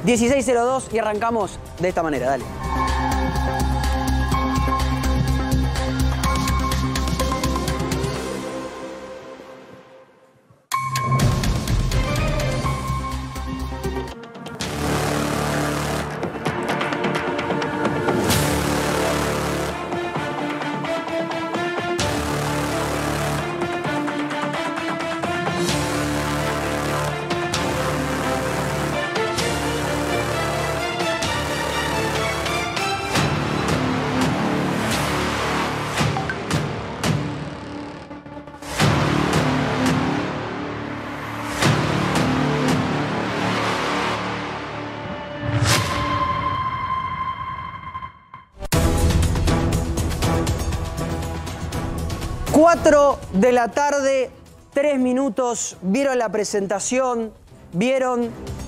16:02 y arrancamos de esta manera, dale. Cuatro de la tarde, 3 minutos, vieron la presentación, vieron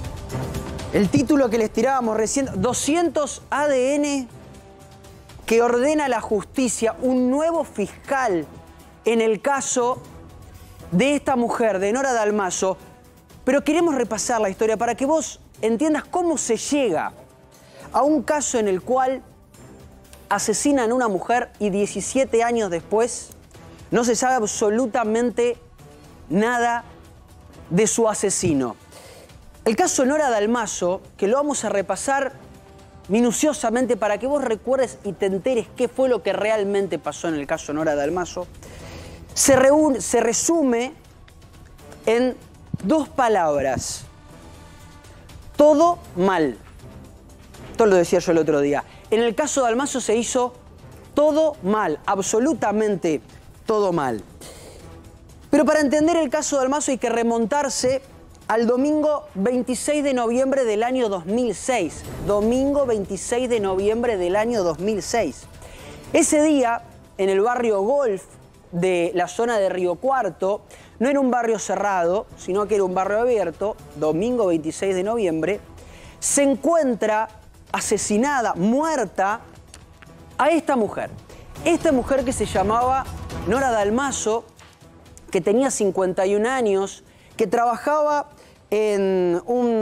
el título que les tirábamos recién, 200 ADN que ordena la justicia, un nuevo fiscal en el caso de esta mujer, de Nora Dalmaso. Pero queremos repasar la historia para que vos entiendas cómo se llega a un caso en el cual asesinan a una mujer y 17 años después no se sabe absolutamente nada de su asesino. El caso Nora Dalmaso, que lo vamos a repasar minuciosamente para que vos recuerdes y te enteres qué fue lo que realmente pasó en el caso Nora Dalmaso, se resume en 2 palabras. Todo mal. Esto lo decía yo el otro día. En el caso Dalmaso se hizo todo mal, absolutamente todo mal. Pero para entender el caso Dalmaso hay que remontarse al domingo 26 de noviembre del año 2006. Domingo 26 de noviembre del año 2006. Ese día, en el barrio Golf de la zona de Río Cuarto, no era un barrio cerrado, sino que era un barrio abierto, domingo 26 de noviembre, se encuentra asesinada, muerta, a esta mujer. Esta mujer que se llamaba Nora Dalmaso, que tenía 51 años, que trabajaba en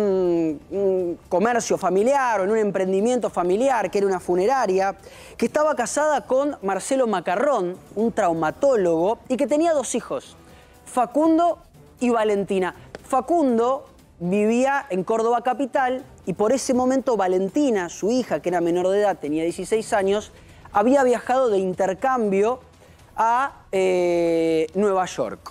un comercio familiar o en un emprendimiento familiar, que era una funeraria, que estaba casada con Marcelo Macarrón, un traumatólogo, y que tenía 2 hijos, Facundo y Valentina. Facundo vivía en Córdoba capital y por ese momento Valentina, su hija, que era menor de edad, tenía 16 años, había viajado de intercambio a Nueva York.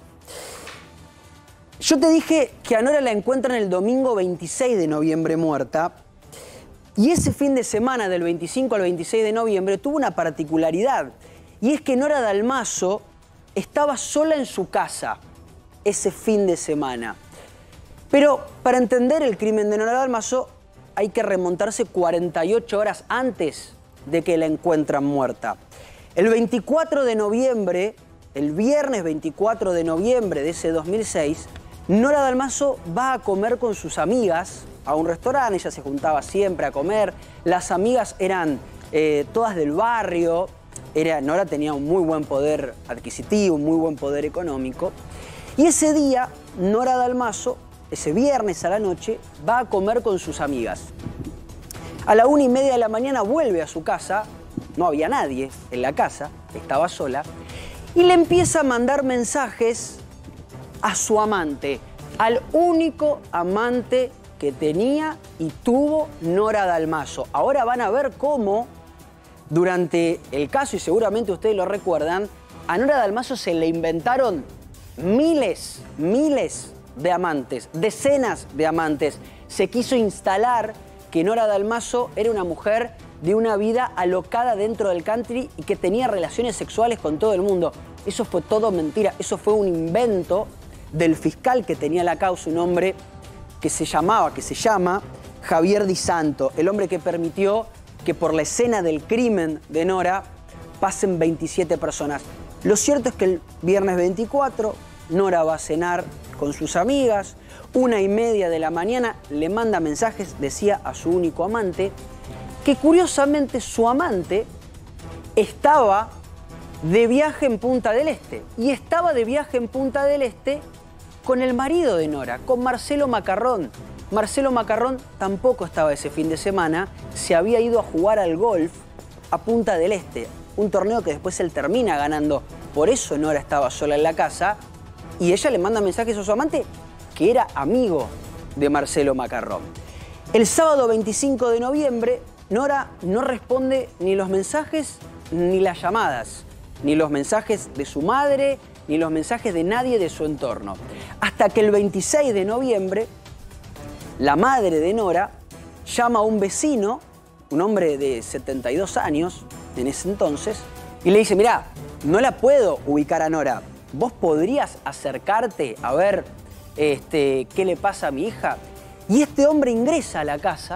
Yo te dije que a Nora la encuentran el domingo 26 de noviembre muerta y ese fin de semana del 25 al 26 de noviembre tuvo una particularidad y es que Nora Dalmaso estaba sola en su casa ese fin de semana. Pero para entender el crimen de Nora Dalmaso hay que remontarse 48 horas antes de que la encuentran muerta. El 24 de noviembre, el viernes 24 de noviembre de ese 2006, Nora Dalmaso va a comer con sus amigas a un restaurante. Ella se juntaba siempre a comer. Las amigas eran todas del barrio. Nora tenía un muy buen poder adquisitivo, un muy buen poder económico. Y ese día, Nora Dalmaso, ese viernes a la noche, va a comer con sus amigas. A la 1:30 de la mañana vuelve a su casa. No había nadie en la casa, estaba sola, y le empieza a mandar mensajes a su amante, al único amante que tenía y tuvo Nora Dalmaso. Ahora van a ver cómo, durante el caso, y seguramente ustedes lo recuerdan, a Nora Dalmaso se le inventaron miles de amantes, decenas de amantes. Se quiso instalar que Nora Dalmaso era una mujer de una vida alocada dentro del country y que tenía relaciones sexuales con todo el mundo. Eso fue todo mentira, eso fue un invento del fiscal que tenía la causa, un hombre que se llama Javier Di Santo, el hombre que permitió que por la escena del crimen de Nora pasen 27 personas. Lo cierto es que el viernes 24, Nora va a cenar con sus amigas, 1:30 de la mañana le manda mensajes, decía, a su único amante, que curiosamente su amante estaba de viaje en Punta del Este. Y estaba de viaje en Punta del Este con el marido de Nora, con Marcelo Macarrón. Marcelo Macarrón tampoco estaba ese fin de semana, se había ido a jugar al golf a Punta del Este, un torneo que después él termina ganando. Por eso Nora estaba sola en la casa y ella le manda mensajes a su amante que era amigo de Marcelo Macarrón. El sábado 25 de noviembre, Nora no responde ni los mensajes ni las llamadas, ni los mensajes de su madre, ni los mensajes de nadie de su entorno. Hasta que el 26 de noviembre, la madre de Nora llama a un vecino, un hombre de 72 años en ese entonces, y le dice, mirá, no la puedo ubicar a Nora. ¿Vos podrías acercarte a ver qué le pasa a mi hija? Y este hombre ingresa a la casa,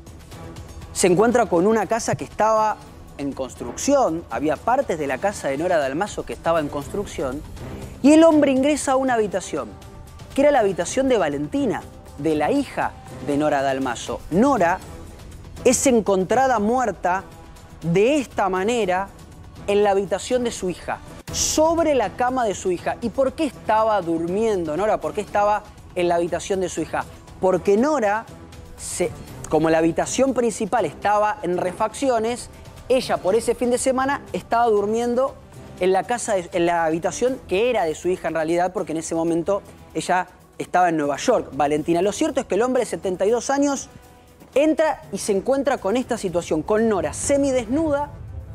se encuentra con una casa que estaba en construcción, había partes de la casa de Nora Dalmaso que estaba en construcción, y el hombre ingresa a una habitación, que era la habitación de Valentina, de la hija de Nora Dalmaso. Nora es encontrada muerta de esta manera en la habitación de su hija, sobre la cama de su hija. ¿Y por qué estaba durmiendo Nora? ¿Por qué estaba en la habitación de su hija? Porque Nora, como la habitación principal estaba en refacciones, ella por ese fin de semana estaba durmiendo en la habitación que era de su hija en realidad, porque en ese momento ella estaba en Nueva York, Valentina. Lo cierto es que el hombre de 72 años entra y se encuentra con esta situación, con Nora semidesnuda,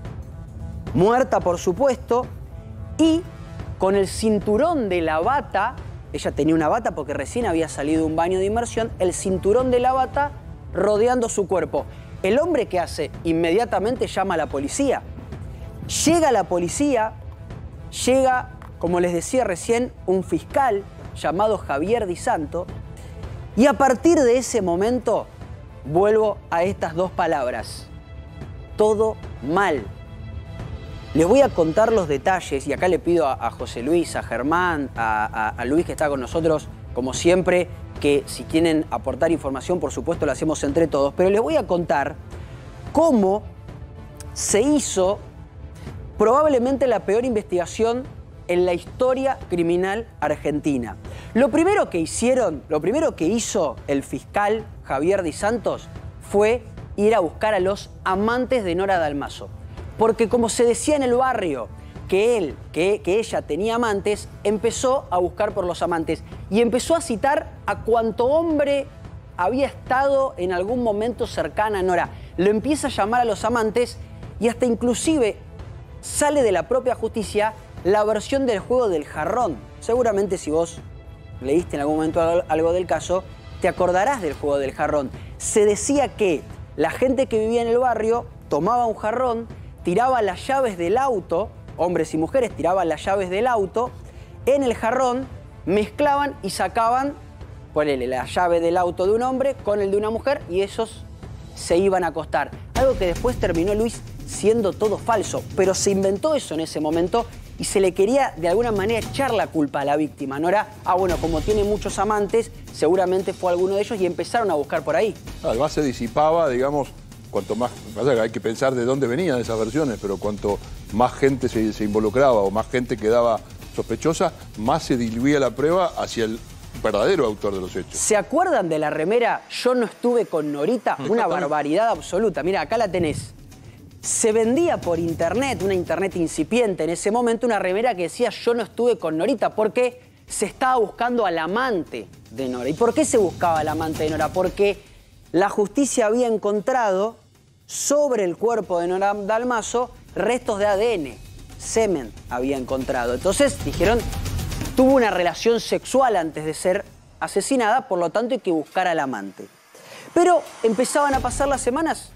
muerta por supuesto, y con el cinturón de la bata, ella tenía una bata porque recién había salido de un baño de inmersión, el cinturón de la bata rodeando su cuerpo. El hombre, ¿qué hace? Inmediatamente llama a la policía. Llega la policía, llega, como les decía recién, un fiscal llamado Javier Di Santo, y a partir de ese momento vuelvo a estas dos palabras: todo mal. Les voy a contar los detalles, y acá le pido a José Luis, a Germán, a Luis, que está con nosotros, como siempre, que si quieren aportar información, por supuesto, la hacemos entre todos, pero les voy a contar cómo se hizo probablemente la peor investigación en la historia criminal argentina. Lo primero que hizo el fiscal Javier Di Santos fue ir a buscar a los amantes de Nora Dalmaso. Porque como se decía en el barrio que ella tenía amantes, empezó a buscar por los amantes y empezó a citar a cuanto hombre había estado en algún momento cercana a Nora. Lo empieza a llamar a los amantes y hasta inclusive sale de la propia justicia la versión del juego del jarrón. Seguramente si vos leíste en algún momento algo del caso, te acordarás del juego del jarrón. Se decía que la gente que vivía en el barrio tomaba un jarrón, tiraba las llaves del auto, hombres y mujeres tiraban las llaves del auto, en el jarrón mezclaban y sacaban, ponele, la llave del auto de un hombre con el de una mujer y esos se iban a acostar. Algo que después terminó, Luis, siendo todo falso, pero se inventó eso en ese momento y se le quería de alguna manera echar la culpa a la víctima. No era, bueno, como tiene muchos amantes, seguramente fue alguno de ellos y empezaron a buscar por ahí. Además se disipaba, digamos, cuanto más, hay que pensar de dónde venían esas versiones, pero cuanto más gente se involucraba o más gente quedaba sospechosa, más se diluía la prueba hacia el verdadero autor de los hechos. ¿Se acuerdan de la remera "Yo no estuve con Norita"? Una barbaridad absoluta. Mira, acá la tenés. Se vendía por internet, una internet incipiente en ese momento, una remera que decía "Yo no estuve con Norita", porque se estaba buscando al amante de Nora. ¿Y por qué se buscaba al amante de Nora? Porque la justicia había encontrado sobre el cuerpo de Nora Dalmaso restos de ADN, semen había encontrado. Entonces dijeron, tuvo una relación sexual antes de ser asesinada, por lo tanto hay que buscar al amante. Pero empezaban a pasar las semanas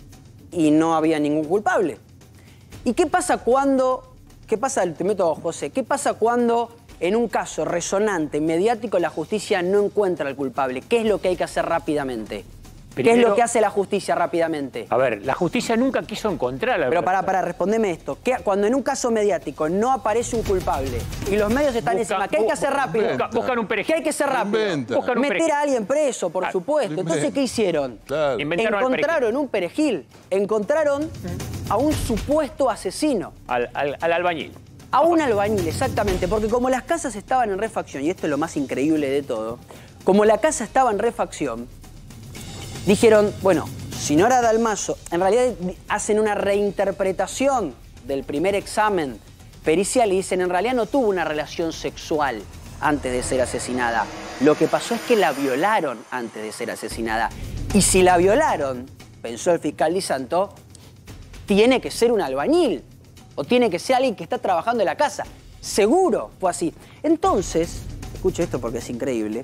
y no había ningún culpable. ¿Y qué pasa cuando, te meto a José, qué pasa cuando en un caso resonante, mediático, la justicia no encuentra al culpable? ¿Qué es lo que hay que hacer rápidamente? Primero, ¿qué es lo que hace la justicia rápidamente? A ver, la justicia nunca quiso encontrar a la persona. Pero para respondeme esto. Cuando en un caso mediático no aparece un culpable y los medios están encima, ¿qué hay que hacer rápido? Buscan un perejil. ¿Qué hay que hacer rápido? Meter a alguien preso, por supuesto. Entonces, ¿qué hicieron? Claro. Encontraron un perejil. Encontraron a un supuesto asesino. Al albañil. A un albañil, exactamente. Porque como las casas estaban en refacción, y esto es lo más increíble de todo, como la casa estaba en refacción, dijeron, bueno, si Nora Dalmaso, en realidad hacen una reinterpretación del primer examen pericial y dicen, en realidad no tuvo una relación sexual antes de ser asesinada. Lo que pasó es que la violaron antes de ser asesinada. Y si la violaron, pensó el fiscal Di Santo, tiene que ser un albañil o tiene que ser alguien que está trabajando en la casa. Seguro fue así. Entonces, escuche esto porque es increíble,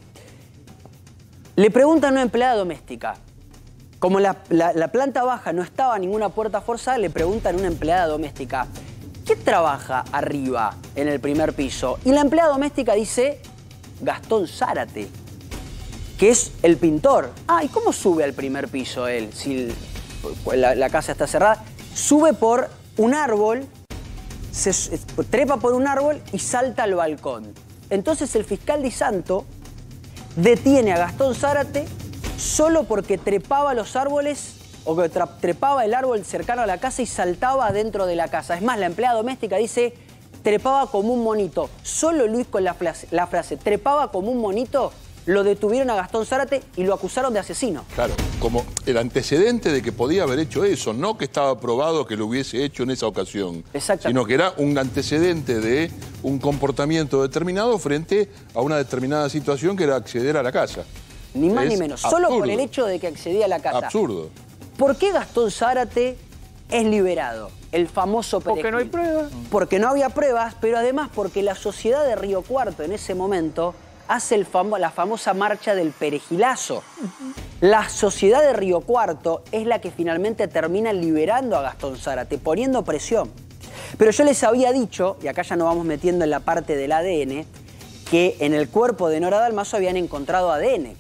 le preguntan a una empleada doméstica. Como la planta baja no estaba ninguna puerta forzada, le preguntan a una empleada doméstica, ¿qué trabaja arriba en el primer piso? Y la empleada doméstica dice, Gastón Zárate, que es el pintor. Ah, ¿y cómo sube al primer piso él si la casa está cerrada? Sube por un árbol, se trepa por un árbol y salta al balcón. Entonces el fiscal Di Santo detiene a Gastón Zárate solo porque trepaba los árboles o que trepaba el árbol cercano a la casa y saltaba dentro de la casa. Es más, la empleada doméstica dice, trepaba como un monito. Solo Luis con la frase, trepaba como un monito, lo detuvieron a Gastón Zárate y lo acusaron de asesino. Claro, como el antecedente de que podía haber hecho eso, no que estaba probado que lo hubiese hecho en esa ocasión. Exactamente. Sino que era un antecedente de un comportamiento determinado frente a una determinada situación que era acceder a la casa. Ni más ni menos, solo absurdo. por el hecho de que accedía a la casa. Absurdo. ¿Por qué Gastón Zárate es liberado? El famoso perejil. Porque no hay pruebas. Porque no había pruebas, pero además porque la sociedad de Río Cuarto en ese momento hace la famosa marcha del perejilazo. La sociedad de Río Cuarto es la que finalmente termina liberando a Gastón Zárate, poniendo presión. Pero yo les había dicho, y acá ya nos vamos metiendo en la parte del ADN, que en el cuerpo de Nora Dalmaso habían encontrado ADN.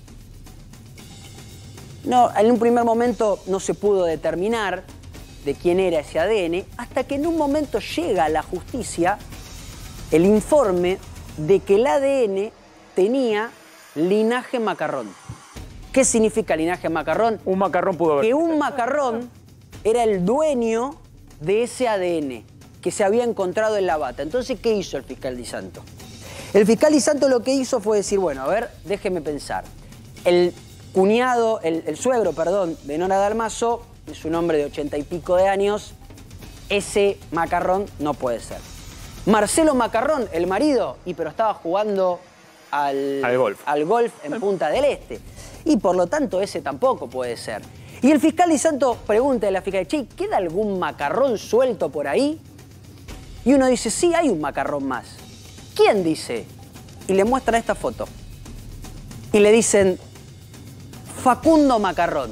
No, en un primer momento no se pudo determinar de quién era ese ADN, hasta que en un momento llega a la justicia el informe de que el ADN tenía linaje macarrón. ¿Qué significa linaje macarrón? Un macarrón pudo haber. Que un macarrón era el dueño de ese ADN que se había encontrado en la bata. Entonces, ¿qué hizo el fiscal Di Santo? El fiscal Di Santo lo que hizo fue decir, bueno, a ver, déjeme pensar. El suegro, de Nora Dalmaso, es un hombre de 80 y pico de años, ese macarrón no puede ser. Marcelo Macarrón, el marido, pero estaba jugando al golf en Punta del Este. Y por lo tanto ese tampoco puede ser. Y el fiscal Di Santo pregunta a la fiscal, che, ¿queda algún macarrón suelto por ahí? Y uno dice, sí, hay un macarrón más. ¿Quién dice? Y le muestran esta foto. Y le dicen, Facundo Macarrón.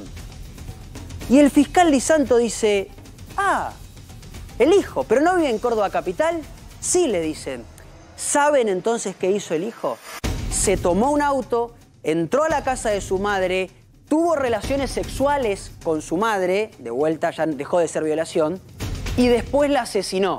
Y el fiscal Di Santo dice, ah, el hijo, ¿pero no vive en Córdoba capital? Sí, le dicen. ¿Saben entonces qué hizo el hijo? Se tomó un auto, entró a la casa de su madre, tuvo relaciones sexuales con su madre, de vuelta ya dejó de ser violación, y después la asesinó.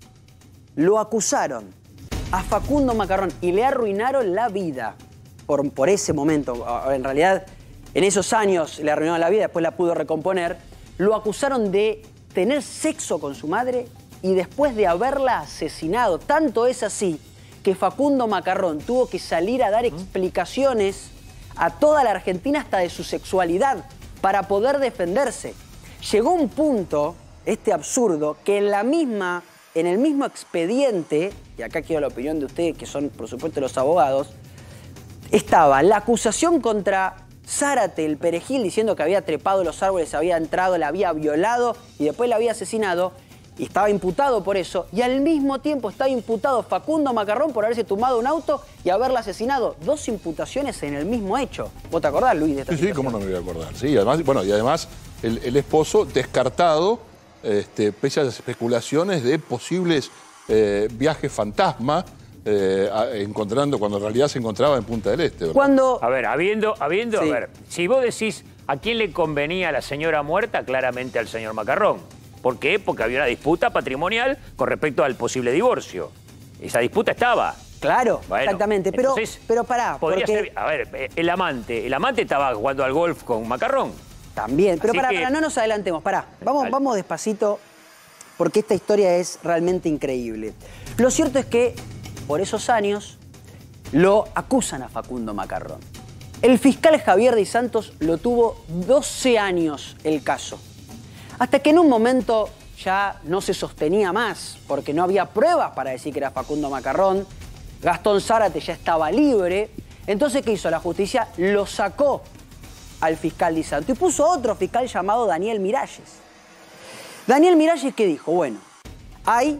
Lo acusaron a Facundo Macarrón y le arruinaron la vida por ese momento. En realidad, en esos años le arruinaron la vida, después la pudo recomponer. Lo acusaron de tener sexo con su madre y después de haberla asesinado. Tanto es así que Facundo Macarrón tuvo que salir a dar explicaciones a toda la Argentina hasta de su sexualidad para poder defenderse. Llegó un punto, absurdo, que en el mismo expediente, y acá quiero la opinión de ustedes, que son por supuesto los abogados, estaba la acusación contra Zárate, el perejil, diciendo que había trepado los árboles, había entrado, la había violado y después la había asesinado. Y estaba imputado por eso. Y al mismo tiempo estaba imputado Facundo Macarrón por haberse tumbado un auto y haberla asesinado. 2 imputaciones en el mismo hecho. ¿Vos te acordás, Luis, de esta situación? Sí, cómo no me voy a acordar. Sí, además, el esposo descartado, pese a las especulaciones de posibles viajes fantasma, encontrando cuando en realidad se encontraba en Punta del Este, ¿verdad? Cuando... A ver, Sí. a ver, si vos decís a quién le convenía a la señora muerta, claramente al señor Macarrón. ¿Por qué? Porque había una disputa patrimonial con respecto al posible divorcio. Esa disputa estaba. Claro, Bueno, exactamente. Pero pará, podría porque... ser, a ver, el amante estaba jugando al golf con Macarrón. También, pero Así pará, que- no nos adelantemos, pará. Dale. Vamos despacito, porque esta historia es realmente increíble. Lo cierto es que por esos años lo acusan a Facundo Macarrón. El fiscal Javier Di Santos lo tuvo 12 años el caso. Hasta que en un momento ya no se sostenía más, porque no había pruebas para decir que era Facundo Macarrón. Gastón Zárate ya estaba libre. Entonces, ¿qué hizo la justicia? Lo sacó al fiscal Di Santos y puso a otro fiscal llamado Daniel Miralles. Daniel Miralles, ¿qué dijo? Bueno, hay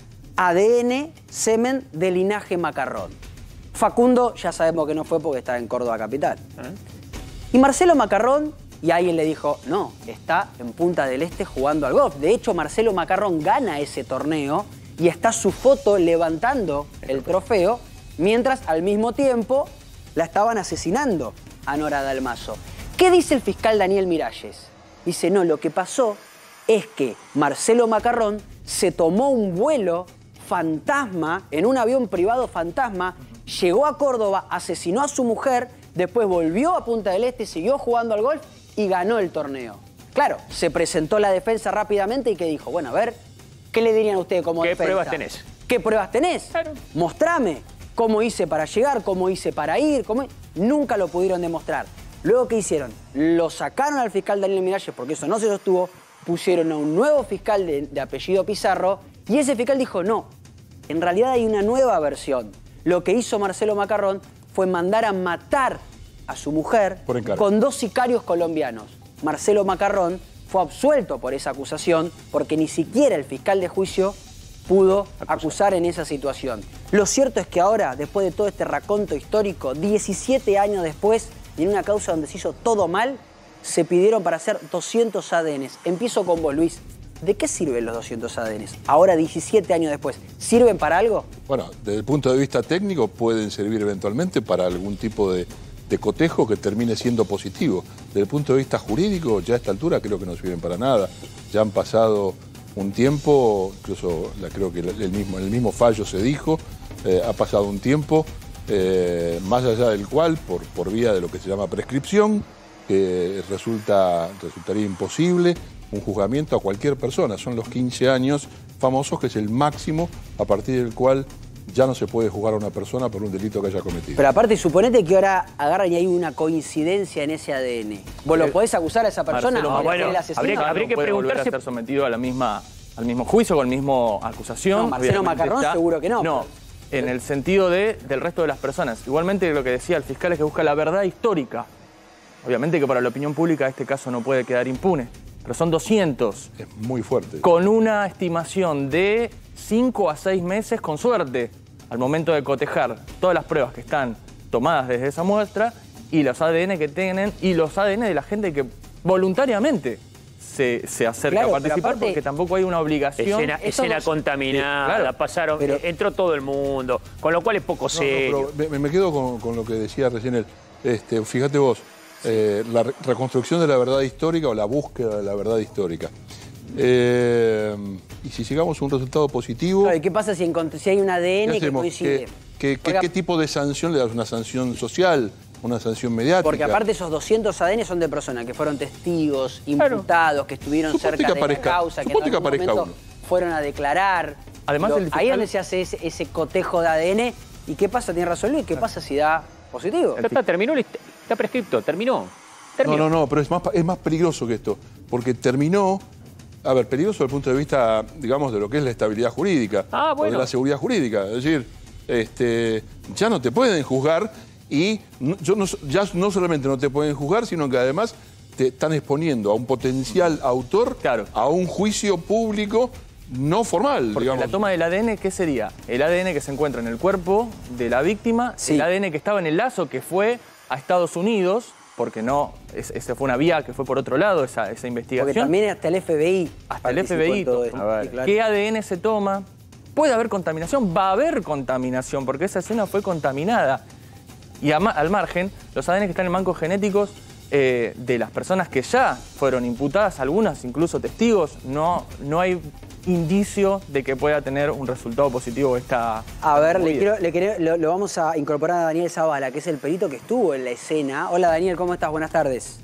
ADN, semen de linaje Macarrón. Facundo ya sabemos que no fue porque está en Córdoba capital. Y Marcelo Macarrón, y alguien le dijo, no, está en Punta del Este jugando al golf. De hecho, Marcelo Macarrón gana ese torneo y está su foto levantando el trofeo, mientras al mismo tiempo la estaban asesinando a Nora Dalmazo. ¿Qué dice el fiscal Daniel Miralles? Dice, no, lo que pasó es que Marcelo Macarrón se tomó un vuelo fantasma, en un avión privado fantasma, llegó a Córdoba, asesinó a su mujer, después volvió a Punta del Este, siguió jugando al golf y ganó el torneo. Claro, se presentó la defensa rápidamente y que dijo, bueno, a ver, ¿qué le dirían a ustedes como defensa? ¿Qué pruebas tenés? ¿Qué pruebas tenés? Claro. Mostrame cómo hice para llegar, cómo hice para ir, nunca lo pudieron demostrar. Luego, ¿qué hicieron? Lo sacaron al fiscal Daniel Miralles porque eso no se sostuvo, pusieron a un nuevo fiscal de apellido Pizarro y ese fiscal dijo, no, en realidad hay una nueva versión. Lo que hizo Marcelo Macarrón fue mandar a matar a su mujer con 2 sicarios colombianos. Marcelo Macarrón fue absuelto por esa acusación porque ni siquiera el fiscal de juicio pudo acusar en esa situación. Lo cierto es que ahora, después de todo este raconto histórico, 17 años después, y en una causa donde se hizo todo mal, se pidieron para hacer 200 ADNs. Empiezo con vos, Luis. ¿De qué sirven los 200 ADNs? Ahora, 17 años después, ¿sirven para algo? Bueno, desde el punto de vista técnico pueden servir eventualmente para algún tipo de cotejo que termine siendo positivo. Desde el punto de vista jurídico, ya a esta altura creo que no sirven para nada. Ya han pasado un tiempo, incluso creo que el mismo fallo se dijo, ha pasado un tiempo, más allá del cual, por vía de lo que se llama prescripción, que resultaría imposible un juzgamiento a cualquier persona. Son los 15 años famosos, que es el máximo a partir del cual ya no se puede juzgar a una persona por un delito que haya cometido. Pero aparte, suponete que ahora agarran y hay una coincidencia en ese ADN. ¿Vos lo podés acusar a esa persona? Bueno, habría que preguntarse... a ser sometido al mismo juicio, con la misma acusación. No, Marcelo Macarrón seguro que no. No, en el sentido del resto de las personas. Igualmente lo que decía el fiscal es que busca la verdad histórica. Obviamente que para la opinión pública este caso no puede quedar impune. Pero son 200. Es muy fuerte. Con una estimación de 5 a 6 meses, con suerte, al momento de cotejar todas las pruebas que están tomadas desde esa muestra y los ADN que tienen y los ADN de la gente que voluntariamente se acerca a participar, porque tampoco hay una obligación. Escena contaminada, pasaron, entró todo el mundo, con lo cual es poco serio. Pero me quedo con lo que decía recién él. Fíjate vos, la reconstrucción de la verdad histórica o la búsqueda de la verdad histórica. Y si llegamos a un resultado positivo... Claro, ¿y qué pasa si hay un ADN que coincide? ¿Qué tipo de sanción le das? ¿Una sanción social? ¿Una sanción mediática? Porque aparte esos 200 ADN son de personas que fueron testigos, imputados, que estuvieron cerca de la causa, que en algún momento fueron a declarar. Además, ahí es donde se hace ese cotejo de ADN. ¿Y qué pasa? Tiene razón Luis, ¿qué pasa si da positivo? Terminó, está prescripto, terminó. No, pero es más peligroso que esto, porque terminó... A ver, peligroso desde el punto de vista, digamos, de lo que es la estabilidad jurídica, o de la seguridad jurídica. Es decir, ya no te pueden juzgar y ya no solamente no te pueden juzgar, sino que además te están exponiendo a un potencial autor a un juicio público no formal, porque digamos. La toma del ADN, ¿qué sería? El ADN que se encuentra en el cuerpo de la víctima, el ADN que estaba en el lazo que fue a Estados Unidos, porque no, esa fue una vía que fue por otro lado, esa investigación. Porque también hasta el FBI. Hasta el FBI. A ver, claro. ¿Qué ADN se toma? ¿Puede haber contaminación? Va a haber contaminación, porque esa escena fue contaminada. Y al margen, los ADN que están en bancos genéticos de las personas que ya fueron imputadas, algunas incluso testigos, no hay indicio de que pueda tener un resultado positivo esta... A ver, lo vamos a incorporar a Daniel Zavala, que es el perito que estuvo en la escena. Hola Daniel, ¿cómo estás? Buenas tardes.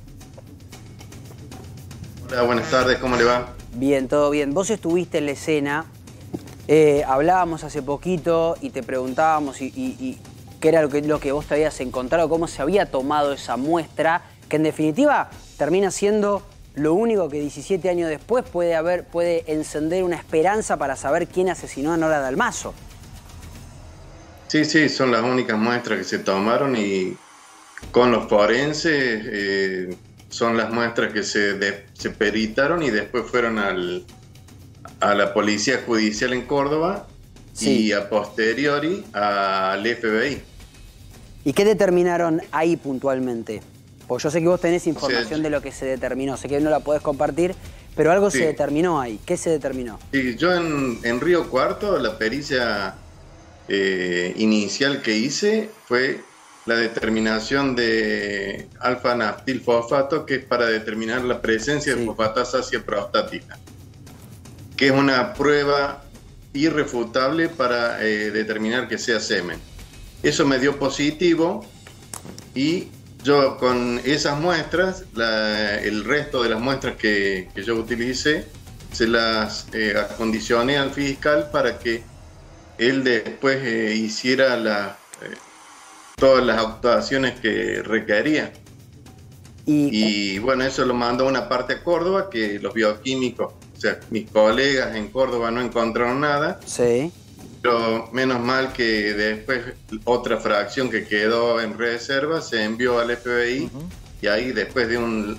Hola, buenas tardes, ¿cómo le va? Bien, todo bien. Vos estuviste en la escena, hablábamos hace poquito y te preguntábamos y qué era lo que vos te habías encontrado, cómo se había tomado esa muestra, que en definitiva termina siendo lo único que 17 años después puede encender una esperanza para saber quién asesinó a Nora Dalmazo. Sí, sí, son las únicas muestras que se tomaron y con los forenses son las muestras que se peritaron y después fueron a la Policía Judicial en Córdoba y a posteriori al FBI. ¿Y qué determinaron ahí puntualmente? Porque yo sé que vos tenés información de lo que se determinó, sé que no la podés compartir, pero algo se determinó ahí. ¿Qué se determinó? Sí, yo en Río Cuarto, la pericia inicial que hice fue la determinación de alfa-naftilfosfato, que es para determinar la presencia de fosfatasácea prostática, que es una prueba irrefutable para determinar que sea semen. Eso me dio positivo y yo con esas muestras, el resto de las muestras que yo utilicé, se las acondicioné al fiscal para que él después hiciera todas las actuaciones que requería. Y bueno, eso lo mandó una parte a Córdoba, que los bioquímicos, o sea, mis colegas en Córdoba no encontraron nada. Sí. Pero menos mal que después otra fracción que quedó en reserva se envió al FBI y ahí después de un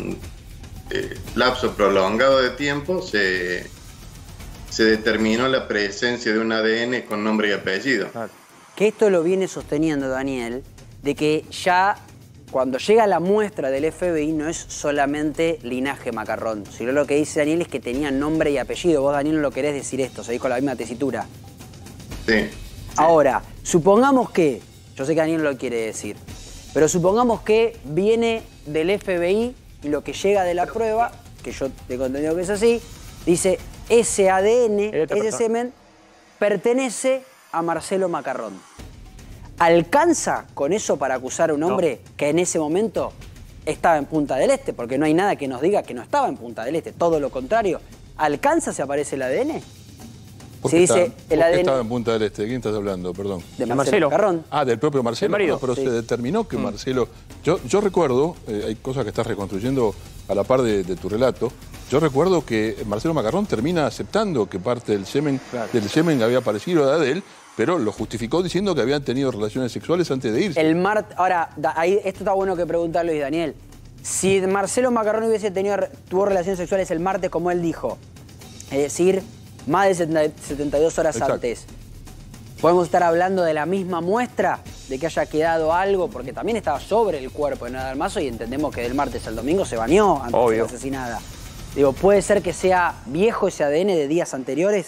lapso prolongado de tiempo se determinó la presencia de un ADN con nombre y apellido. Que esto lo viene sosteniendo Daniel, de que ya cuando llega la muestra del FBI no es solamente linaje Macarrón, sino lo que dice Daniel es que tenía nombre y apellido. Vos, Daniel, no lo querés decir esto, seguís con la misma tesitura. Sí. Ahora, supongamos que, yo sé que Daniel no lo quiere decir, pero supongamos que viene del FBI y lo que llega de la prueba, que yo tengo entendido que es así, dice ese ADN, ese semen, pertenece a Marcelo Macarrón. ¿Alcanza con eso para acusar a un hombre que en ese momento estaba en Punta del Este? Porque no hay nada que nos diga que no estaba en Punta del Este, todo lo contrario. ¿Alcanza si aparece el ADN? ¿Por qué estaba en Punta del Este? ¿De quién estás hablando? Perdón. De Marcelo Macarrón. Ah, del propio Marcelo. El marido. No, pero se determinó que Marcelo... Yo recuerdo, hay cosas que estás reconstruyendo a la par de tu relato. Yo recuerdo que Marcelo Macarrón termina aceptando que parte del semen había aparecido de él, pero lo justificó diciendo que habían tenido relaciones sexuales antes de irse. Ahora, esto está bueno que preguntarlo, y Daniel. Si Marcelo Macarrón tuvo relaciones sexuales el martes, como él dijo, es decir, más de 72 horas antes, ¿podemos estar hablando de la misma muestra? De que haya quedado algo, porque también estaba sobre el cuerpo de Nora Dalmazo y entendemos que del martes al domingo se bañó antes de ser asesinada. Digo, ¿puede ser que sea viejo ese ADN de días anteriores?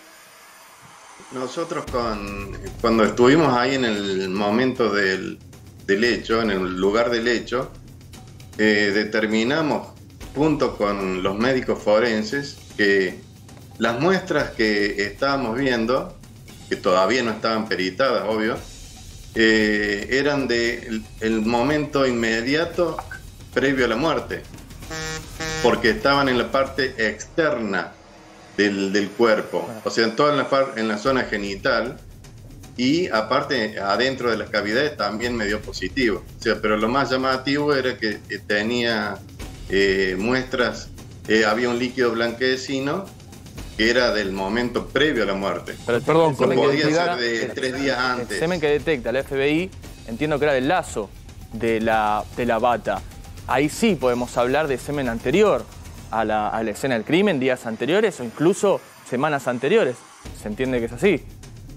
Nosotros cuando estuvimos ahí en el momento del hecho, en el lugar del hecho, determinamos, junto con los médicos forenses, que las muestras que estábamos viendo, que todavía no estaban peritadas, obvio, eran del momento inmediato previo a la muerte, porque estaban en la parte externa del cuerpo, o sea, en la zona genital, y aparte adentro de las cavidades también me dio positivo. O sea, pero lo más llamativo era que tenía muestras, había un líquido blanquecino que era del momento previo a la muerte. Pero perdón, no podía ser de 3 días antes. El semen que detecta la FBI, entiendo que era del lazo de la bata. Ahí sí podemos hablar de semen anterior a la escena del crimen, días anteriores o incluso semanas anteriores. ¿Se entiende que es así?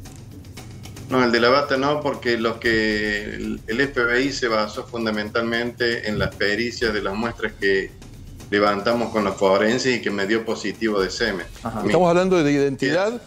No, el de la bata no, porque el FBI se basó fundamentalmente en las pericias de las muestras que levantamos con los forenses y que me dio positivo de semen. Estamos hablando de identidad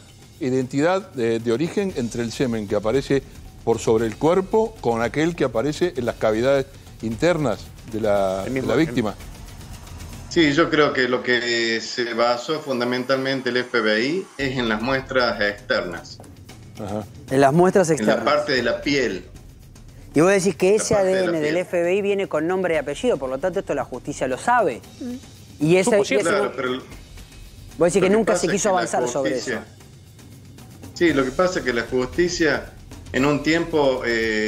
de origen entre el semen que aparece por sobre el cuerpo con aquel que aparece en las cavidades internas de la víctima. Sí, yo creo que lo que se basó fundamentalmente el FBI es en las muestras externas. Ajá. En las muestras externas. En la parte de la piel. Y vos decís que ese ADN del FBI viene con nombre y apellido, por lo tanto esto la justicia lo sabe. Y ese claro, pero vos decís que nunca se quiso avanzar sobre eso. Sí, lo que pasa es que la justicia en un tiempo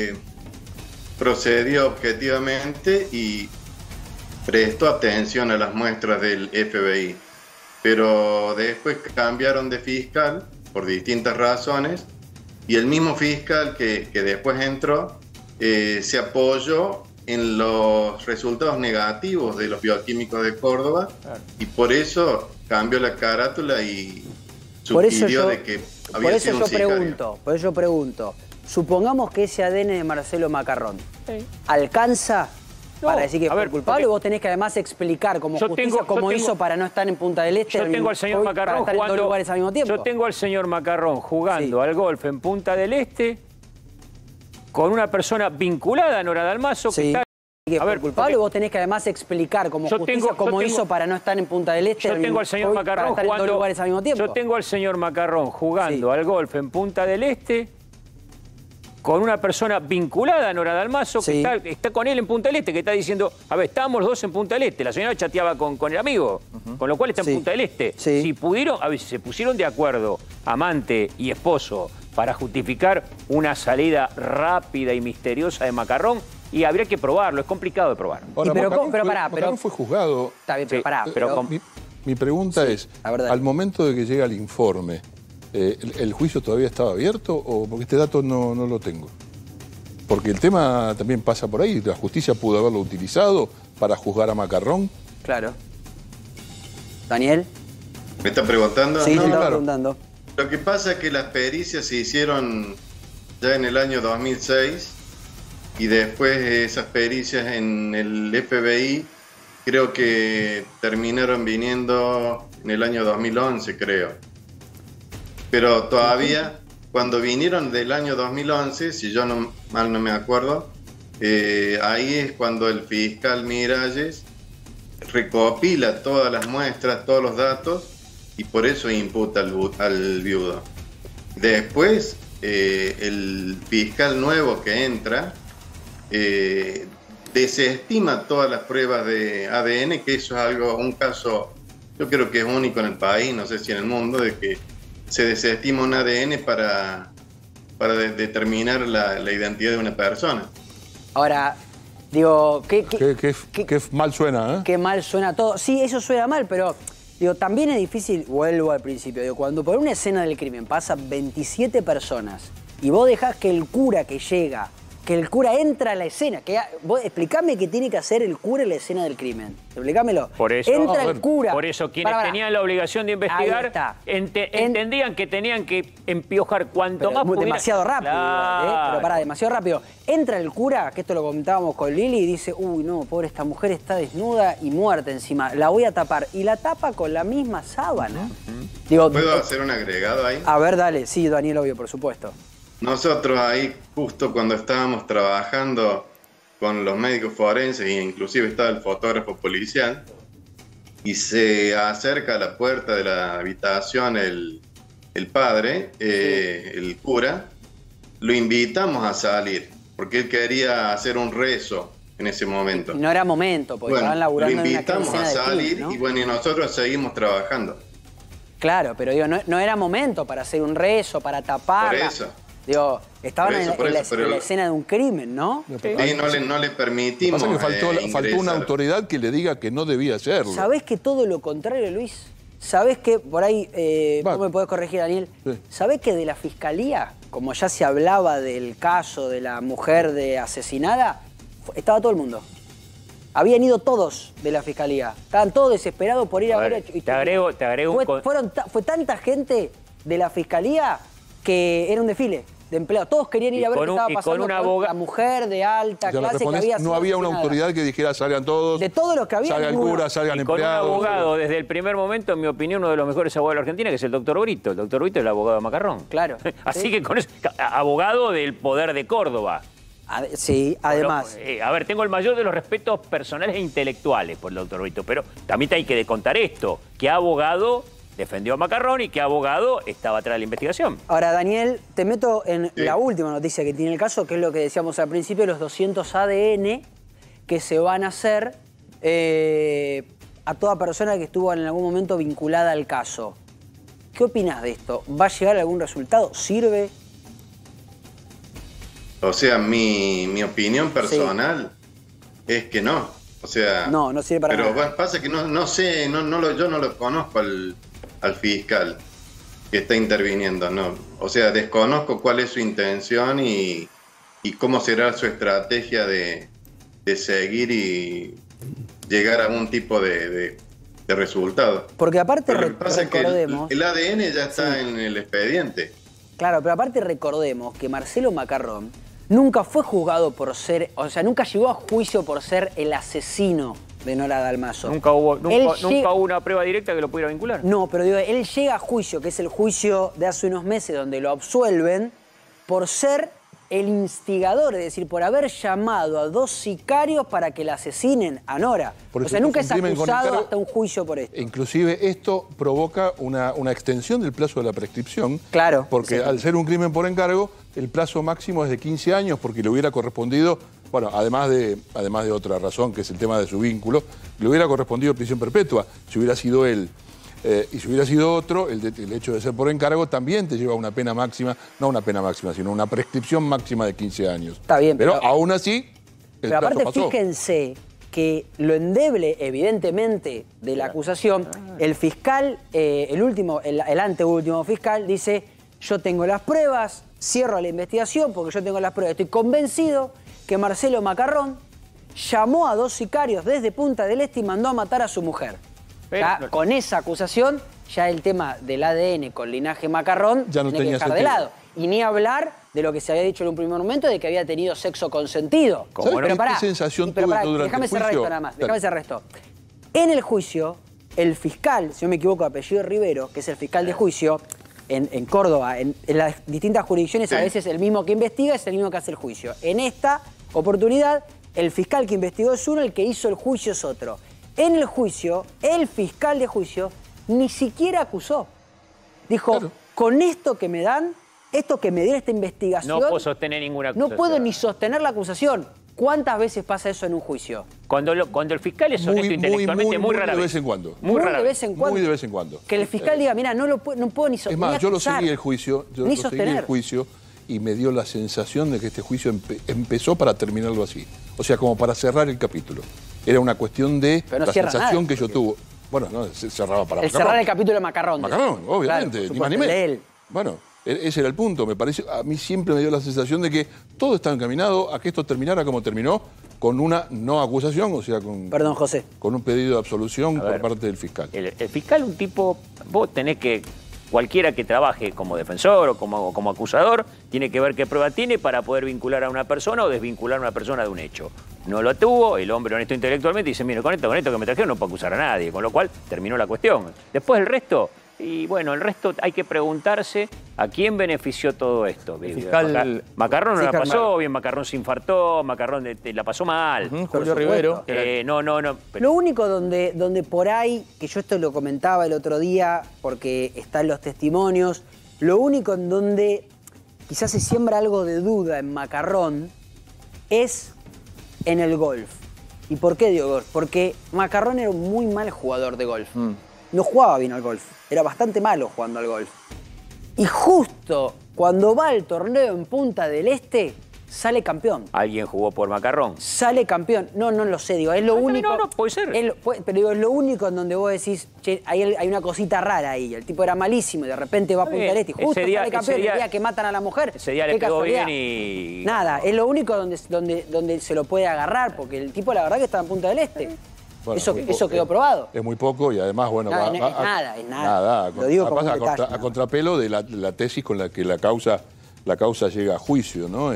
procedió objetivamente y prestó atención a las muestras del FBI, pero después cambiaron de fiscal por distintas razones y el mismo fiscal que después entró se apoyó en los resultados negativos de los bioquímicos de Córdoba y por eso cambió la carátula y sugirió de que había sido un sicario. Por eso yo pregunto, supongamos que ese ADN de Marcelo Macarrón ¿alcanza para decir que fue culpable? Vos tenés que además explicar como justicia cómo hizo para no estar en Punta del Este. Yo tengo al señor Macarrón jugando en dos lugares al mismo tiempo. Yo tengo al señor Macarrón jugando al golf en Punta del Este con una persona vinculada a Nora Dalmazo que está... Que fue culpable, vos tenés que además explicar como justicia cómo hizo para no estar en Punta del Este. Yo tengo al señor Macarrón jugando en dos lugares al mismo tiempo. Yo tengo al señor Macarrón jugando al golf en Punta del Este con una persona vinculada a Nora Dalmazo que está con él en Punta del Este, que está diciendo, a ver, estábamos los dos en Punta del Este, la señora chateaba con el amigo, con lo cual está en Punta del Este. Si pudieron, a ver, si se pusieron de acuerdo amante y esposo para justificar una salida rápida y misteriosa de Macarrón, y habría que probarlo, es complicado de probar. Ahora, Macarrón fue juzgado. Está bien, pero mi pregunta es, al momento de que llega el informe, ¿el juicio todavía estaba abierto o porque este dato no lo tengo? Porque el tema también pasa por ahí, la justicia pudo haberlo utilizado para juzgar a Macarrón. Claro. ¿Daniel? ¿Me está preguntando? Sí, estaba preguntando. Lo que pasa es que las pericias se hicieron ya en el año 2006 y después esas pericias en el FBI creo que terminaron viniendo en el año 2011, creo. Pero todavía, cuando vinieron del año 2011, si yo mal no me acuerdo, ahí es cuando el fiscal Miralles recopila todas las muestras, todos los datos, y por eso imputa al viudo. Después, el fiscal nuevo que entra desestima todas las pruebas de ADN, que eso es un caso, yo creo que es único en el país, no sé si en el mundo, de que se desestima un ADN para determinar la identidad de una persona. Ahora, digo, qué mal suena, ¿eh? Qué mal suena todo. Sí, eso suena mal, pero digo, también es difícil, vuelvo al principio, digo, cuando por una escena del crimen pasan 27 personas y vos dejás que el cura que llega, que el cura entra a la escena, vos explícame qué tiene que hacer el cura en la escena del crimen. Explícamelo. Por eso, entra el cura. Por eso quienes tenían la obligación de investigar entendían que tenían que empiojar cuanto más pudiera. Demasiado rápido, pero demasiado rápido. Entra el cura, que esto lo comentábamos con Lili, y dice, uy, no, pobre, esta mujer está desnuda y muerta encima, la voy a tapar. Y la tapa con la misma sábana. Digo, ¿puedo hacer un agregado ahí? A ver, dale. Sí, Daniel, obvio, por supuesto. Nosotros ahí, justo cuando estábamos trabajando con los médicos forenses, e inclusive estaba el fotógrafo policial, y se acerca a la puerta de la habitación el padre, el cura, lo invitamos a salir, porque él quería hacer un rezo en ese momento. No era momento, porque estaban laburando en una escena de crimen, lo invitamos a salir, ¿no? Y nosotros seguimos trabajando. Claro, pero digo, no era momento para hacer un rezo, para taparla. Por eso. Digo, estaban en la escena de un crimen, ¿no? Sí, no le permitimos. Pasa que faltó una autoridad que le diga que no debía hacerlo. ¿Sabés que todo lo contrario, Luis? ¿Sabés que, por ahí, vos me podés corregir, Daniel? Sí. ¿Sabés que de la fiscalía, como ya se hablaba del caso de la mujer asesinada, estaba todo el mundo? Habían ido todos de la fiscalía. Estaban todos desesperados por ir a ver. Te agrego fue tanta gente de la fiscalía que era un desfile de empleados. Todos querían ir a ver qué estaba pasando con la mujer de alta clase que había sido no había una autoridad que dijera salgan todos. De todos los que había. Salga el cura, salgan empleados. Con un abogado, desde el primer momento, en mi opinión, uno de los mejores abogados de la Argentina, que es el doctor Brito. El doctor Brito es el abogado de Macarrón. Claro. Así que con eso, abogado del poder de Córdoba. Sí, además. A ver, tengo el mayor de los respetos personales e intelectuales por el doctor Brito, pero también hay que contar esto, que abogado defendió a Macarrón y que abogado estaba atrás de la investigación. Ahora, Daniel, te meto en la última noticia que tiene el caso, que es lo que decíamos al principio, los 200 ADN que se van a hacer a toda persona que estuvo en algún momento vinculada al caso. ¿Qué opinas de esto? ¿Va a llegar algún resultado? ¿Sirve? O sea, mi opinión personal es que no. O sea, no sirve para nada. Pero pasa que no sé, yo no lo conozco al fiscal que está interviniendo, no. O sea, desconozco cuál es su intención y cómo será su estrategia de seguir y llegar a un tipo de resultado. Porque aparte lo que pasa recordemos... Es que el ADN ya está en el expediente. Claro, pero aparte recordemos que Marcelo Macarrón nunca fue juzgado por ser, o sea, nunca llegó a juicio por ser el asesino de Nora Dalmazo. Nunca hubo una prueba directa que lo pudiera vincular. No, pero digo, él llega a juicio, que es el juicio de hace unos meses donde lo absuelven por ser el instigador, es decir, por haber llamado a 2 sicarios para que la asesinen a Nora. O sea, nunca es acusado hasta un juicio por esto. Inclusive esto provoca una extensión del plazo de la prescripción. Claro. Porque al ser un crimen por encargo, el plazo máximo es de 15 años porque le hubiera correspondido, bueno, además de otra razón, que es el tema de su vínculo, le hubiera correspondido prisión perpetua si hubiera sido él. Y si hubiera sido otro, el hecho de ser por encargo también te lleva a una pena máxima, no una pena máxima, sino una prescripción máxima de 15 años. Está bien, pero aún así, pero aparte pasó. Fíjense que lo endeble, evidentemente, de la acusación, el fiscal, el anteúltimo fiscal, dice: yo tengo las pruebas, cierro la investigación porque yo tengo las pruebas. Estoy convencido que Marcelo Macarrón llamó a 2 sicarios desde Punta del Este y mandó a matar a su mujer. Ya, con esa acusación, ya el tema del ADN con linaje Macarrón ya no tiene que dejar de lado. Y ni hablar de lo que se había dicho en un primer momento de que había tenido sexo consentido. Pero pará, ¿qué sensación tuve durante déjame el juicio? Cerrar esto nada más, déjame cerrar esto. En el juicio, el fiscal, si no me equivoco, apellido Rivero, que es el fiscal de juicio, en Córdoba, en las distintas jurisdicciones, a veces el mismo que investiga es el mismo que hace el juicio. En esta oportunidad, el fiscal que investigó es uno, el que hizo el juicio es otro. En el juicio, el fiscal de juicio ni siquiera acusó. Dijo, claro, con esto que me dan, esto que me dio esta investigación... No puedo sostener ninguna acusación. No puedo ni sostener la acusación. ¿Cuántas veces pasa eso en un juicio? Cuando el fiscal es honesto intelectualmente, muy rara vez. Muy de vez en cuando. Muy de vez en cuando. Muy de vez en cuando. Que el fiscal diga, mira, no puedo ni sostener. Es más, yo lo seguí el juicio, y me dio la sensación de que este juicio empezó para terminarlo así. O sea, como para cerrar el capítulo. Era una cuestión de la sensación que yo tuve. Bueno, no, se cerraba para Macarrón. Cerrar el capítulo de Macarrón. Macarrón, obviamente, claro, ni más ni menos. Bueno, ese era el punto. Me parece, a mí siempre me dio la sensación de que todo está encaminado a que esto terminara como terminó, con una no acusación, o sea, con... Perdón, José. Con un pedido de absolución por parte del fiscal. El fiscal, un tipo, vos tenés que... Cualquiera que trabaje como defensor o como acusador tiene que ver qué prueba tiene para poder vincular a una persona o desvincular a una persona de un hecho. No lo tuvo, el hombre honesto intelectualmente dice, mire, con esto que me trajeron no puedo acusar a nadie, con lo cual terminó la cuestión. Después el resto, y bueno, el resto hay que preguntarse a quién benefició todo esto. Macarrón no la pasó bien, Macarrón se infartó, Macarrón la pasó mal. Julio Rivero. No. Lo único donde por ahí, que yo esto lo comentaba el otro día, porque están los testimonios, lo único en donde quizás se siembra algo de duda en Macarrón es en el golf. ¿Y por qué digo golf? Porque Macarrón era un muy mal jugador de golf. No jugaba bien al golf. Era bastante malo jugando al golf. Y justo cuando va al torneo en Punta del Este, sale campeón. ¿Alguien jugó por Macarrón? Sale campeón. No lo sé, digo, es lo único... No, puede ser. Pero digo, es lo único en donde vos decís, che, hay una cosita rara ahí. El tipo era malísimo y de repente va a Punta del Este y justo sale campeón el día que matan a la mujer. Ese día le pegó bien y... Nada, es lo único donde se lo puede agarrar, porque el tipo la verdad que estaba en Punta del Este. Bueno, eso quedó probado. Es muy poco y además, bueno... es nada. Lo digo como a contrapelo de la tesis con la que la causa llega a juicio, ¿no?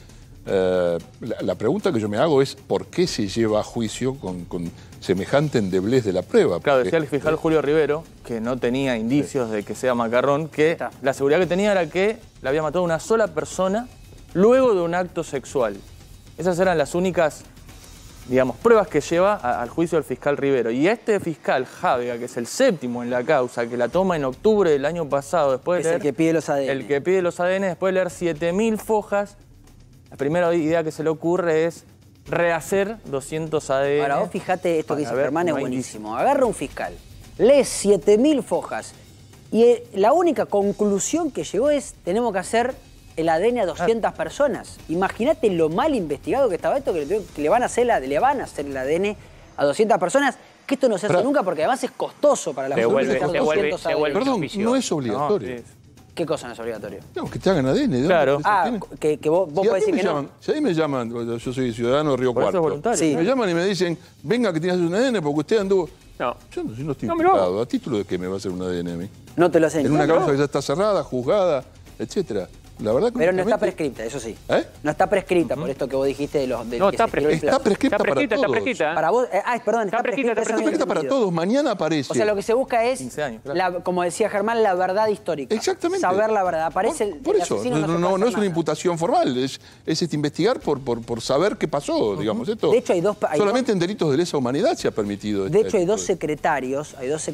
La pregunta que yo me hago es ¿por qué se lleva a juicio con semejante endeblez de la prueba? Claro, decía el fiscal Julio Rivero, que no tenía indicios de que sea Macarrón, que la seguridad que tenía era que le había matado una sola persona luego de un acto sexual. Esas eran las únicas, digamos, pruebas que lleva al juicio del fiscal Rivero. Y este fiscal, Jávega, que es el séptimo en la causa, que la toma en octubre del año pasado, después de leer... el que pide los ADN. El que pide los ADN, después de leer 7.000 fojas, la primera idea que se le ocurre es rehacer 200 ADN. Ahora, vos fijate, esto que dice Germán es buenísimo. Agarra un fiscal, lee 7.000 fojas y la única conclusión que llegó es tenemos que hacer el ADN a 200 personas. Imagínate lo mal investigado que estaba esto, que le van a hacer el ADN a 200 personas, que esto no se hace nunca porque además es costoso para la gente. Perdón, no es obligatorio. ¿Qué cosa no es obligatorio? No, que te hagan ADN. Claro. Que vos podés decir que no. Si a mí me llaman, yo soy ciudadano de Río Cuarto, sí. Me llaman y me dicen, venga que tienes un ADN porque usted anduvo... No, yo no estoy implicado. ¿A título de qué me va a hacer un ADN a mí? No te lo hacen. En una causa que ya está cerrada, juzgada, etcétera. La verdad que pero no está prescripta, eso sí. No está prescrita por esto que vos dijiste de los... No, está prescrita para todos. Está prescrita. Para vos... perdón, está prescrita para todos. Mañana aparece. O sea, lo que se busca es, 15 años, claro. como decía Germán, la verdad histórica. Exactamente. Saber la verdad. Aparece por eso, no es una imputación formal, es investigar por saber qué pasó, digamos. Esto, de hecho, solamente en delitos de lesa humanidad se ha permitido. De hecho, hay dos secretarios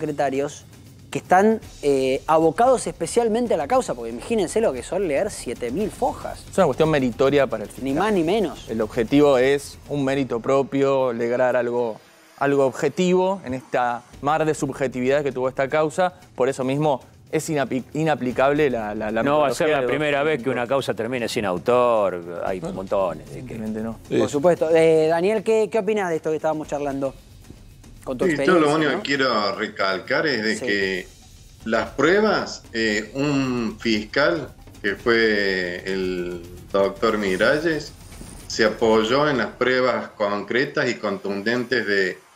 que están abocados especialmente a la causa, porque imagínense lo que son leer 7.000 fojas. Es una cuestión meritoria para el fiscal. Ni más ni menos. El objetivo es un mérito propio, lograr algo objetivo en esta mar de subjetividad que tuvo esta causa. Por eso mismo es inaplicable la no va a ser la primera vez que una causa termine sin autor. Hay montones. No. Por supuesto. Daniel, ¿qué opinas de esto que estábamos charlando? Con tu experiencia, yo lo único que quiero recalcar es de que las pruebas, un fiscal, que fue el doctor Miralles, se apoyó en las pruebas concretas y contundentes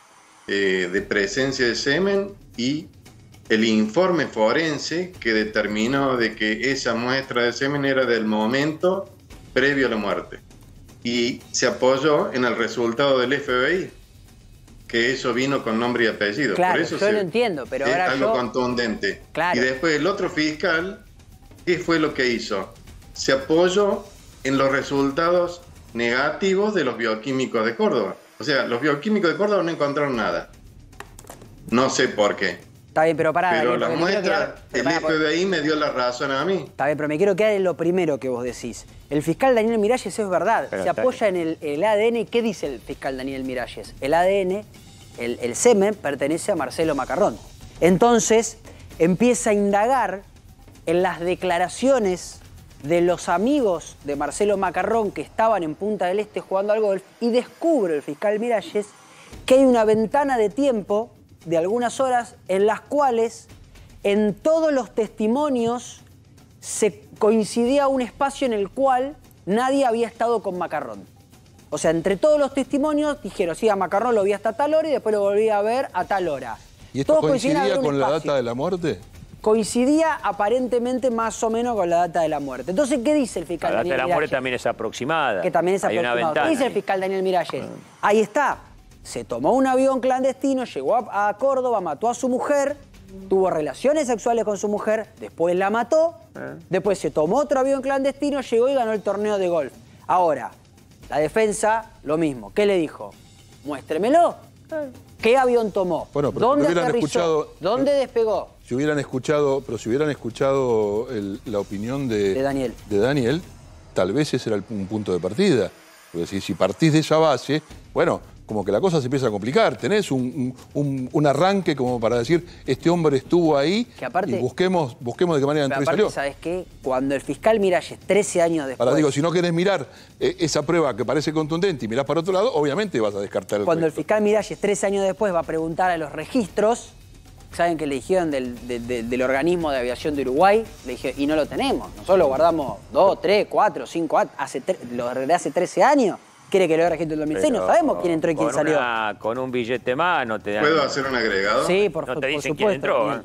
de presencia de semen y el informe forense que determinó de que esa muestra de semen era del momento previo a la muerte. Y se apoyó en el resultado del FBI, que eso vino con nombre y apellido. Claro, por eso yo lo entiendo, pero es ahora algo contundente. Claro. Y después el otro fiscal, ¿qué fue lo que hizo? Se apoyó en los resultados negativos de los bioquímicos de Córdoba. O sea, los bioquímicos de Córdoba no encontraron nada. No sé por qué. Está bien, pero pará. Pero Daniel, la muestra, el FBI me dio la razón a mí. Está bien, pero me quiero quedar en lo primero que vos decís. El fiscal Daniel Miralles es verdad. Se apoya en el ADN. ¿Qué dice el fiscal Daniel Miralles? El ADN, el semen, pertenece a Marcelo Macarrón. Entonces, empieza a indagar en las declaraciones de los amigos de Marcelo Macarrón que estaban en Punta del Este jugando al golf y descubre el fiscal Miralles que hay una ventana de tiempo de algunas horas en las cuales en todos los testimonios se coincidía un espacio en el cual nadie había estado con Macarrón. O sea, entre todos los testimonios dijeron, sí, a Macarrón lo vi hasta tal hora y después lo volví a ver a tal hora. ¿Y esto coincidía con la data de la muerte? Coincidía aparentemente más o menos con la data de la muerte. Entonces, ¿qué dice el fiscal Daniel Miralles? La data de la muerte también es aproximada. Que también es aproximada. ¿Qué dice el fiscal Daniel Miralles? Ahí está. Se tomó un avión clandestino, llegó a Córdoba, mató a su mujer, tuvo relaciones sexuales con su mujer, después la mató, después se tomó otro avión clandestino, llegó y ganó el torneo de golf. Ahora, la defensa, lo mismo. ¿Qué le dijo? Muéstremelo. ¿Qué avión tomó? Bueno, pero ¿dónde aterrizó? ¿Dónde despegó? Si hubieran escuchado la opinión de Daniel, tal vez ese era un punto de partida. Porque si partís de esa base, bueno, como que la cosa se empieza a complicar. Tenés un arranque como para decir, este hombre estuvo ahí que aparte, y busquemos de qué manera entró y salió. ¿Sabes qué? Cuando el fiscal Miralles, 13 años después... Ahora digo, si no querés mirar esa prueba que parece contundente y mirás para otro lado, obviamente vas a descartar el Cuando resto. El fiscal Miralles, 13 años después, va a preguntar a los registros, ¿saben que le dijeron del organismo de aviación de Uruguay? Le dije, y no lo tenemos. Nosotros lo guardamos 2, 3, 4, 5 años, de hace 13 años. ¿Quiere que lo haga registro del 2006? No sabemos quién entró y quién salió. Con un billete más no te dan... ¿Puedo hacer un agregado? Sí, por supuesto. No te dicen quién entró.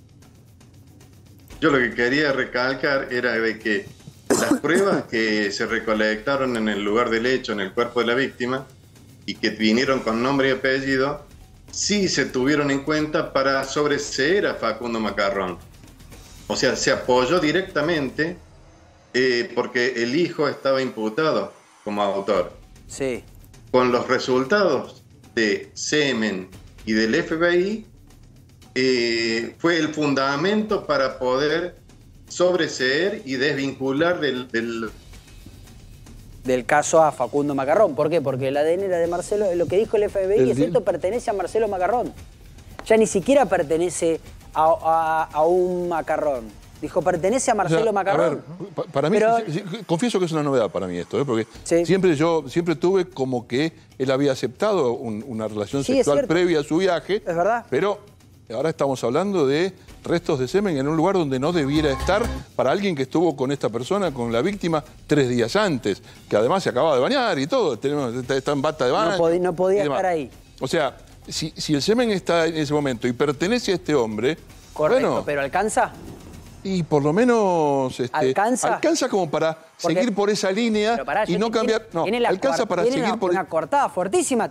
Yo lo que quería recalcar era de que las pruebas que se recolectaron en el lugar del hecho, en el cuerpo de la víctima, y que vinieron con nombre y apellido, sí se tuvieron en cuenta para sobreseer a Facundo Macarrón. O sea, se apoyó directamente porque el hijo estaba imputado como autor. Sí. Con los resultados de semen y del FBI, fue el fundamento para poder sobreseer y desvincular del caso a Facundo Macarrón. ¿Por qué? Porque el ADN era de Marcelo, lo que dijo el FBI es esto pertenece a Marcelo Macarrón. Ya ni siquiera pertenece a un Macarrón. Dijo, pertenece a Marcelo Macarrón. A ver, para mí, confieso que es una novedad para mí esto, porque siempre tuve como que él había aceptado una relación sexual previa a su viaje. Es verdad. Pero ahora estamos hablando de restos de semen en un lugar donde no debiera estar para alguien que estuvo con esta persona, con la víctima, 3 días antes, que además se acaba de bañar y todo, está en bata de baño. No podía estar ahí. O sea, si el semen está en ese momento y pertenece a este hombre... Correcto, bueno, pero ¿alcanza? Y por lo menos alcanza como para seguir por esa línea y no cambiar. No, alcanza para seguir por una cortada fuertísima.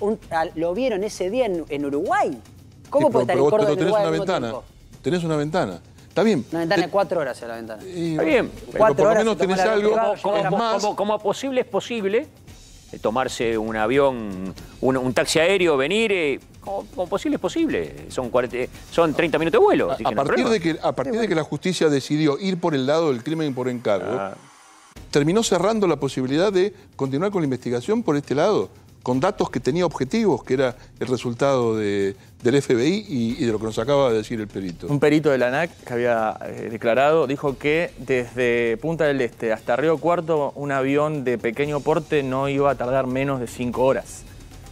Lo vieron ese día en Uruguay. ¿Cómo puede estar en Córdoba en Uruguay al mismo tiempo? Tenés una ventana. Está bien. Una ventana de 4 horas en la ventana. Está bien. Pero por lo menos tenés algo. Como posible es posible tomarse un avión, un taxi aéreo, venir. Como posible es posible. Son 30 minutos de vuelo. A partir de que la justicia decidió ir por el lado del crimen por encargo, terminó cerrando la posibilidad de continuar con la investigación por este lado, con datos que tenía objetivos, que era el resultado del FBI y de lo que nos acaba de decir el perito. Un perito de la ANAC que había declarado, dijo que desde Punta del Este hasta Río Cuarto un avión de pequeño porte no iba a tardar menos de 5 horas.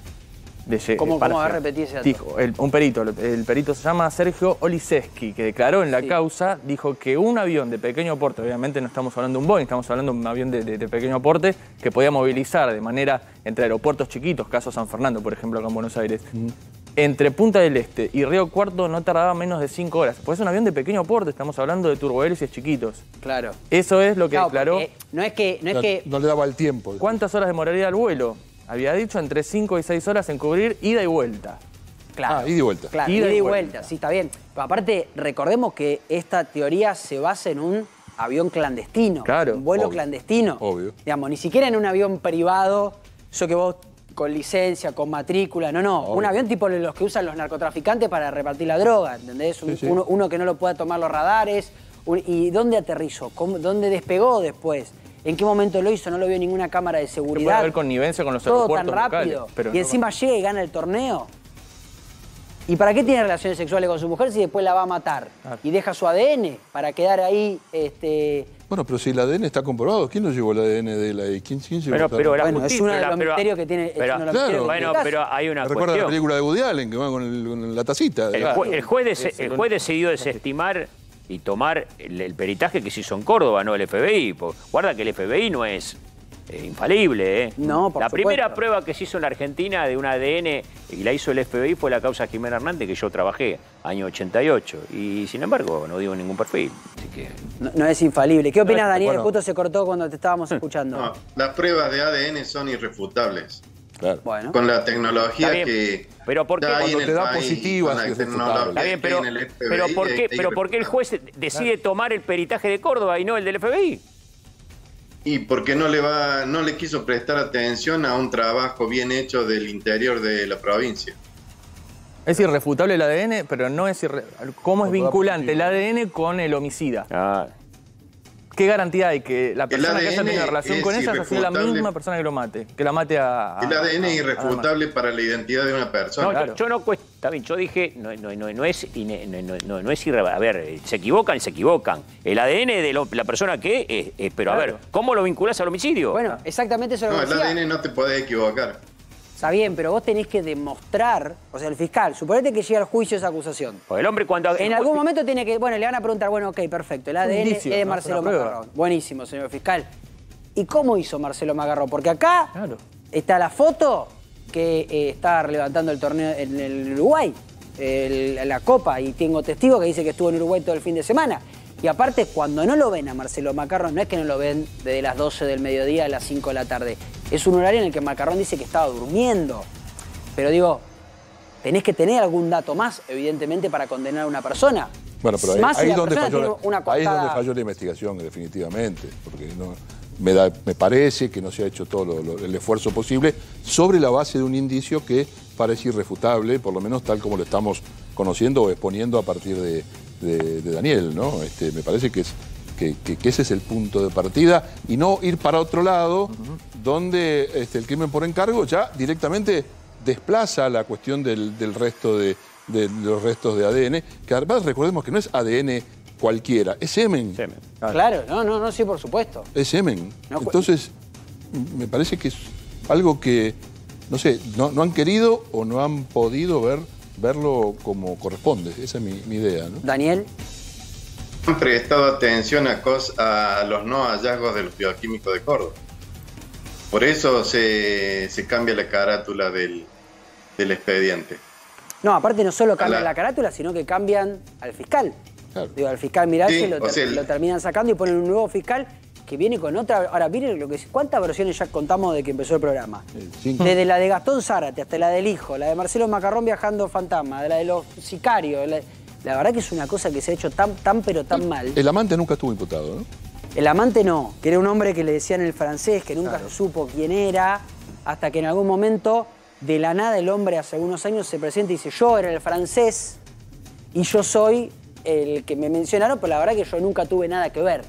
¿Cómo va a repetir ese dato? Dijo, un perito, el perito se llama Sergio Oliseski, que declaró en la causa, dijo que un avión de pequeño porte, obviamente no estamos hablando de un Boeing, estamos hablando de un avión de pequeño porte, que podía movilizar de manera entre aeropuertos chiquitos, caso San Fernando, por ejemplo, acá en Buenos Aires, entre Punta del Este y Río Cuarto no tardaba menos de 5 horas. Pues es un avión de pequeño porte, estamos hablando de turbohélices chiquitos. Claro. Eso es lo que declaró. No le daba el tiempo. ¿Cuántas horas demoraría el vuelo? Había dicho entre 5 y 6 horas en cubrir ida y vuelta. Claro. Ida y vuelta. Claro, ida y vuelta, sí, está bien. Pero aparte, recordemos que esta teoría se basa en un avión clandestino. Claro. Un vuelo clandestino. Obvio. Digamos, ni siquiera en un avión privado, eso que vos con licencia, con matrícula, no. Obvio. Un avión tipo los que usan los narcotraficantes para repartir la droga, ¿entendés? Uno que no lo pueda tomar los radares. ¿Y dónde aterrizó? ¿Dónde despegó después? ¿En qué momento lo hizo? No lo vio ninguna cámara de seguridad. Puede haber connivencia con los todo aeropuertos tan rápido. Locales, y encima llega y gana el torneo. ¿Y para qué tiene relaciones sexuales con su mujer si después la va a matar? Y deja su ADN para quedar ahí... Bueno, pero si el ADN está comprobado, ¿quién nos llevó el ADN de la ¿Quién llevó? Bueno, es uno de los misterios que tiene... Pero hay una cuestión. Recuerda la película de Woody Allen, que va con la tacita. El juez decidió desestimar y tomar el peritaje que se hizo en Córdoba, no el FBI. Guarda que el FBI no es infalible, ¿eh? No, por La supuesto. primera prueba que se hizo en la Argentina de un ADN y la hizo el FBI fue la causa Jimena Hernández, que yo trabajé, año 88. Y sin embargo, no dio ningún perfil. Así que... no es infalible. ¿Qué opinas, Daniel? Justo se cortó cuando te estábamos escuchando. No, las pruebas de ADN son irrefutables. Claro. Bueno. Con la tecnología que... Pero ¿por qué cuando te da positivas es irrefutable? Está bien, pero ¿por qué el juez decide tomar el peritaje de Córdoba y no el del FBI? Y porque no le quiso prestar atención a un trabajo bien hecho del interior de la provincia. Es irrefutable el ADN, pero no es ¿cómo es vinculante el ADN con el homicida? ¿Qué garantía hay que la persona que haya tenido relación con ella haya sido la misma persona que lo mate? Que la mate a... El ADN es irrefutable para la identidad de una persona. No, claro. Yo no cuesta. Está bien, yo dije, no es irrefutable. A ver, se equivocan. El ADN de la persona que es, pero claro. A ver, ¿cómo lo vinculás al homicidio? Bueno, exactamente eso es lo que decía. El ADN no te podés equivocar. Está bien, pero vos tenés que demostrar, o sea, el fiscal, suponete que llega al juicio esa acusación. Porque el hombre cuando... En algún momento tiene que, bueno, le van a preguntar, bueno, ok, perfecto, el ADN es de Marcelo Macarrón. Buenísimo, señor fiscal. ¿Y cómo hizo Marcelo Macarrón? Porque acá está la foto que está levantando el torneo en el Uruguay, la Copa, y tengo testigo que dice que estuvo en Uruguay todo el fin de semana. Y aparte, cuando no lo ven a Marcelo Macarrón, no es que no lo ven desde las 12 del mediodía a las 5 de la tarde. Es un horario en el que Macarrón dice que estaba durmiendo. Pero digo, tenés que tener algún dato más, evidentemente, para condenar a una persona. Bueno, pero ahí es donde falló la investigación, definitivamente. Porque me parece que no se ha hecho todo el esfuerzo posible sobre la base de un indicio que parece irrefutable, por lo menos tal como lo estamos conociendo o exponiendo a partir de Daniel, ¿no? Me parece que ese es el punto de partida y no ir para otro lado donde el crimen por encargo ya directamente desplaza la cuestión del resto de los restos de ADN, que además recordemos que no es ADN cualquiera, es semen. Claro, no, sí, por supuesto. Es semen. Entonces, me parece que es algo que, no sé, no han querido o no han podido verlo como corresponde. Esa es mi idea, ¿no? Daniel. Han prestado atención a los no hallazgos de los bioquímicos de Córdoba. Por eso se cambia la carátula del expediente. No, aparte no solo cambian la carátula, sino que cambian al fiscal. Claro. Digo, al fiscal Miralles lo terminan sacando y ponen un nuevo fiscal que viene con otra... Ahora, miren lo que ¿cuántas versiones ya contamos de que empezó el programa? Desde la de Gastón Zárate hasta la del hijo, la de Marcelo Macarrón viajando fantasma, de la de los sicarios. La verdad que es una cosa que se ha hecho tan mal. El amante nunca estuvo imputado, ¿no? El amante no, que era un hombre que le decían el francés, que nunca supo quién era, hasta que en algún momento, de la nada, el hombre hace algunos años se presenta y dice: yo era el francés y yo soy el que me mencionaron, pero la verdad que yo nunca tuve nada que ver.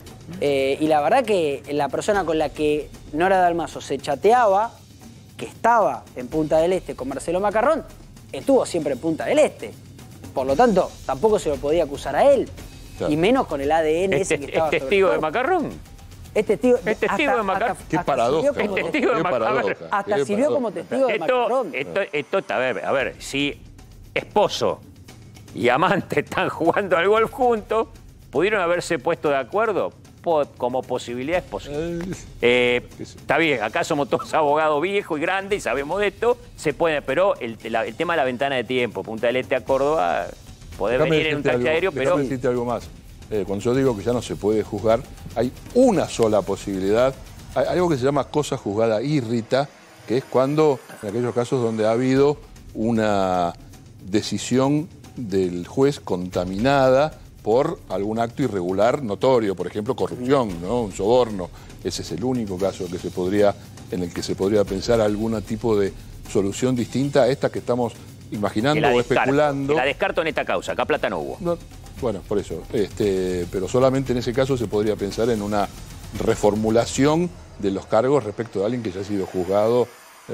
Y la verdad que la persona con la que Nora Dalmazo se chateaba, que estaba en Punta del Este con Marcelo Macarrón, estuvo siempre en Punta del Este. Por lo tanto, tampoco se lo podía acusar a él. Claro. Y menos con el ADN ese que estaba sobre ¿Es testigo de Macarrón? Es testigo de Macarrón. Qué paradoja. Es testigo de Macarrón. Hasta sirvió como testigo de Macarrón. A ver, si esposo y amante están jugando al golf juntos, ¿pudieron haberse puesto de acuerdo? Como posibilidad es posible. Está bien, acá somos todos abogados viejos y grandes y sabemos de esto, se puede, pero el tema de la ventana de tiempo, Punta del Este a Córdoba, poder venir en un taxi aéreo, pero... Déjame decirte algo más. Cuando yo digo que ya no se puede juzgar, hay una sola posibilidad. Hay algo que se llama cosa juzgada irrita, que es cuando, en aquellos casos donde ha habido una decisión del juez contaminada por algún acto irregular notorio, por ejemplo, corrupción, ¿no? Un soborno. Ese es el único caso en el que se podría pensar algún tipo de solución distinta a esta que estamos imaginando o especulando. La descarto en esta causa, acá plata no hubo. No, bueno, por eso. Pero solamente en ese caso se podría pensar en una reformulación de los cargos respecto de alguien que ya ha sido juzgado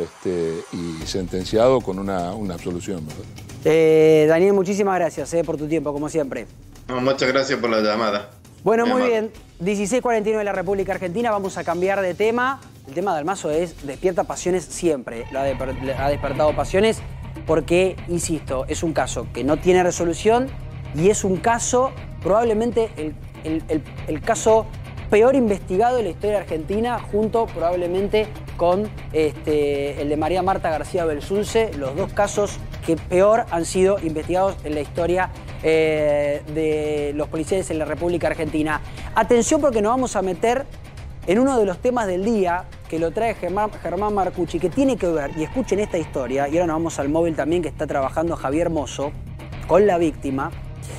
y sentenciado con una absolución, ¿verdad? Daniel, muchísimas gracias por tu tiempo, como siempre. No, muchas gracias por la llamada. Bueno, muy bien. 16:49 de la República Argentina. Vamos a cambiar de tema. El tema de Dalmazo despierta pasiones siempre. Ha despertado pasiones porque, insisto, es un caso que no tiene resolución y es un caso, probablemente el caso peor investigado de la historia argentina, junto probablemente con el de María Marta García Belsunce, los dos casos que peor han sido investigados en la historia de los policiales en la República Argentina. Atención, porque nos vamos a meter en uno de los temas del día que lo trae Germán Marcucci, que tiene que ver, y escuchen esta historia, y ahora nos vamos al móvil también que está trabajando Javier Mozo con la víctima,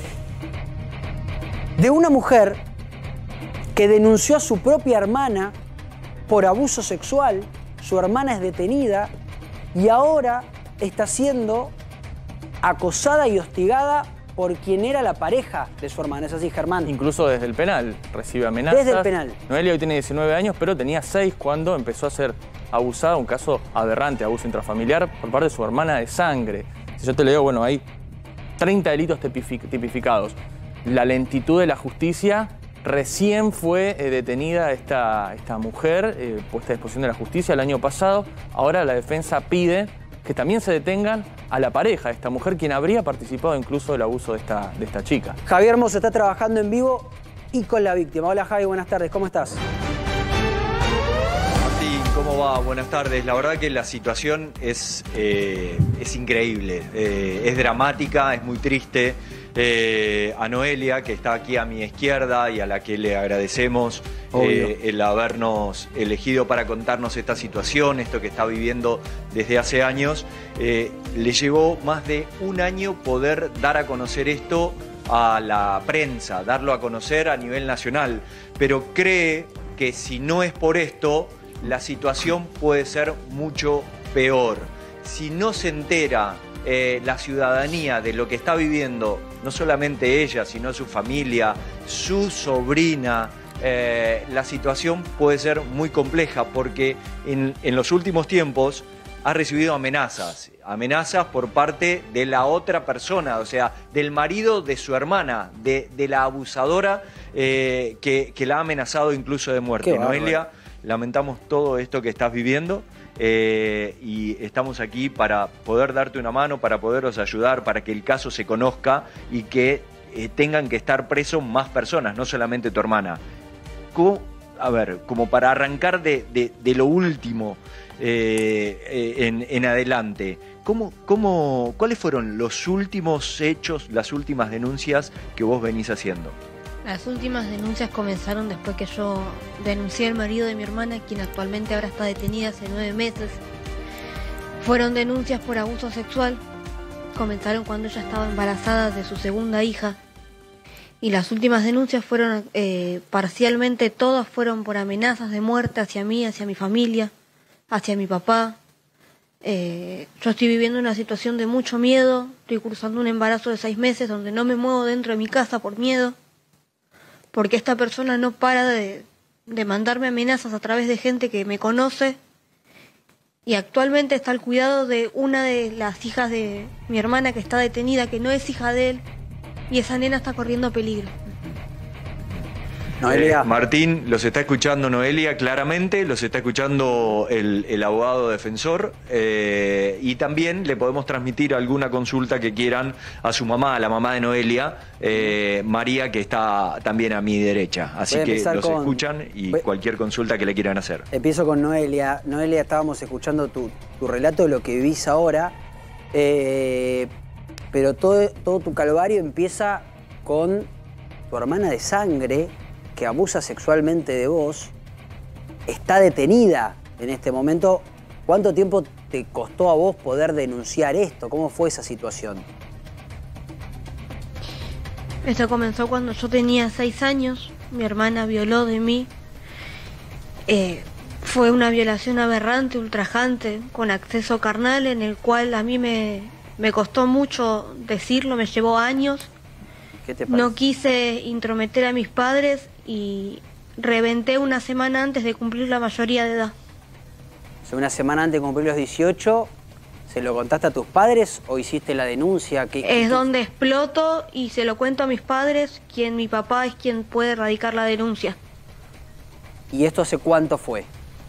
de una mujer que denunció a su propia hermana por abuso sexual. Su hermana es detenida y ahora está siendo acosada y hostigada por quien era la pareja de su hermana. ¿Es así, Germán? Incluso desde el penal recibe amenazas. Desde el penal. Noelia hoy tiene 19 años, pero tenía 6 cuando empezó a ser abusada, un caso aberrante, abuso intrafamiliar, por parte de su hermana de sangre. Si yo te leo, bueno, hay 30 delitos tipificados. La lentitud de la justicia. Recién fue detenida esta mujer, puesta a disposición de la justicia el año pasado. Ahora la defensa pide que también se detengan a la pareja de esta mujer, quien habría participado incluso del abuso de esta chica. Javier Mozo está trabajando en vivo y con la víctima. Hola, Javi, buenas tardes, ¿cómo estás? Martín, ¿cómo va? Buenas tardes. La verdad que la situación es increíble, es dramática, es muy triste. A Noelia, que está aquí a mi izquierda y a la que le agradecemos el habernos elegido para contarnos esta situación, esto que está viviendo desde hace años. Le llevó más de un año poder dar a conocer esto a la prensa, darlo a conocer a nivel nacional, pero cree que si no es por esto, la situación puede ser mucho peor. Si no se entera la ciudadanía de lo que está viviendo, no solamente ella, sino su familia, su sobrina, la situación puede ser muy compleja porque en los últimos tiempos has recibido amenazas. Amenazas por parte de la otra persona, o sea, del marido de su hermana, de la abusadora que la ha amenazado incluso de muerte. Noelia, lamentamos todo esto que estás viviendo. Y estamos aquí para poder darte una mano, para poderos ayudar, para que el caso se conozca y que tengan que estar presos más personas, no solamente tu hermana. A ver, como para arrancar de lo último en adelante, ¿cuáles fueron los últimos hechos, las últimas denuncias que vos venís haciendo? Las últimas denuncias comenzaron después que yo denuncié al marido de mi hermana, quien actualmente ahora está detenida hace 9 meses. Fueron denuncias por abuso sexual. Comenzaron cuando ella estaba embarazada de su segunda hija. Y las últimas denuncias fueron, parcialmente todas fueron por amenazas de muerte hacia mí, hacia mi familia, hacia mi papá. Yo estoy viviendo una situación de mucho miedo. Estoy cursando un embarazo de 6 meses donde no me muevo dentro de mi casa por miedo. Porque esta persona no para de mandarme amenazas a través de gente que me conoce, y actualmente está al cuidado de una de las hijas de mi hermana que está detenida, que no es hija de él, y esa nena está corriendo peligro. Noelia. Martín, los está escuchando Noelia claramente, los está escuchando el abogado defensor, y también le podemos transmitir alguna consulta que quieran a su mamá, a la mamá de Noelia, María, que está también a mi derecha. Así que los escuchan y cualquier consulta que le quieran hacer. Empiezo con Noelia. Noelia, estábamos escuchando tu relato de lo que vivís ahora, pero todo tu calvario empieza con tu hermana de sangre, que abusa sexualmente de vos, está detenida en este momento. ¿Cuánto tiempo te costó a vos poder denunciar esto? ¿Cómo fue esa situación? Esto comenzó cuando yo tenía 6 años. Mi hermana violó de mí. Fue una violación aberrante, ultrajante, con acceso carnal, en el cual a mí me costó mucho decirlo, me llevó años. ¿Qué te parece? No quise intrometer a mis padres y reventé una semana antes de cumplir la mayoría de edad. O sea, una semana antes de cumplir los 18, ¿se lo contaste a tus padres o hiciste la denuncia? Es donde exploto y se lo cuento a mis padres, mi papá es quien puede radicar la denuncia. ¿Y esto hace cuánto fue?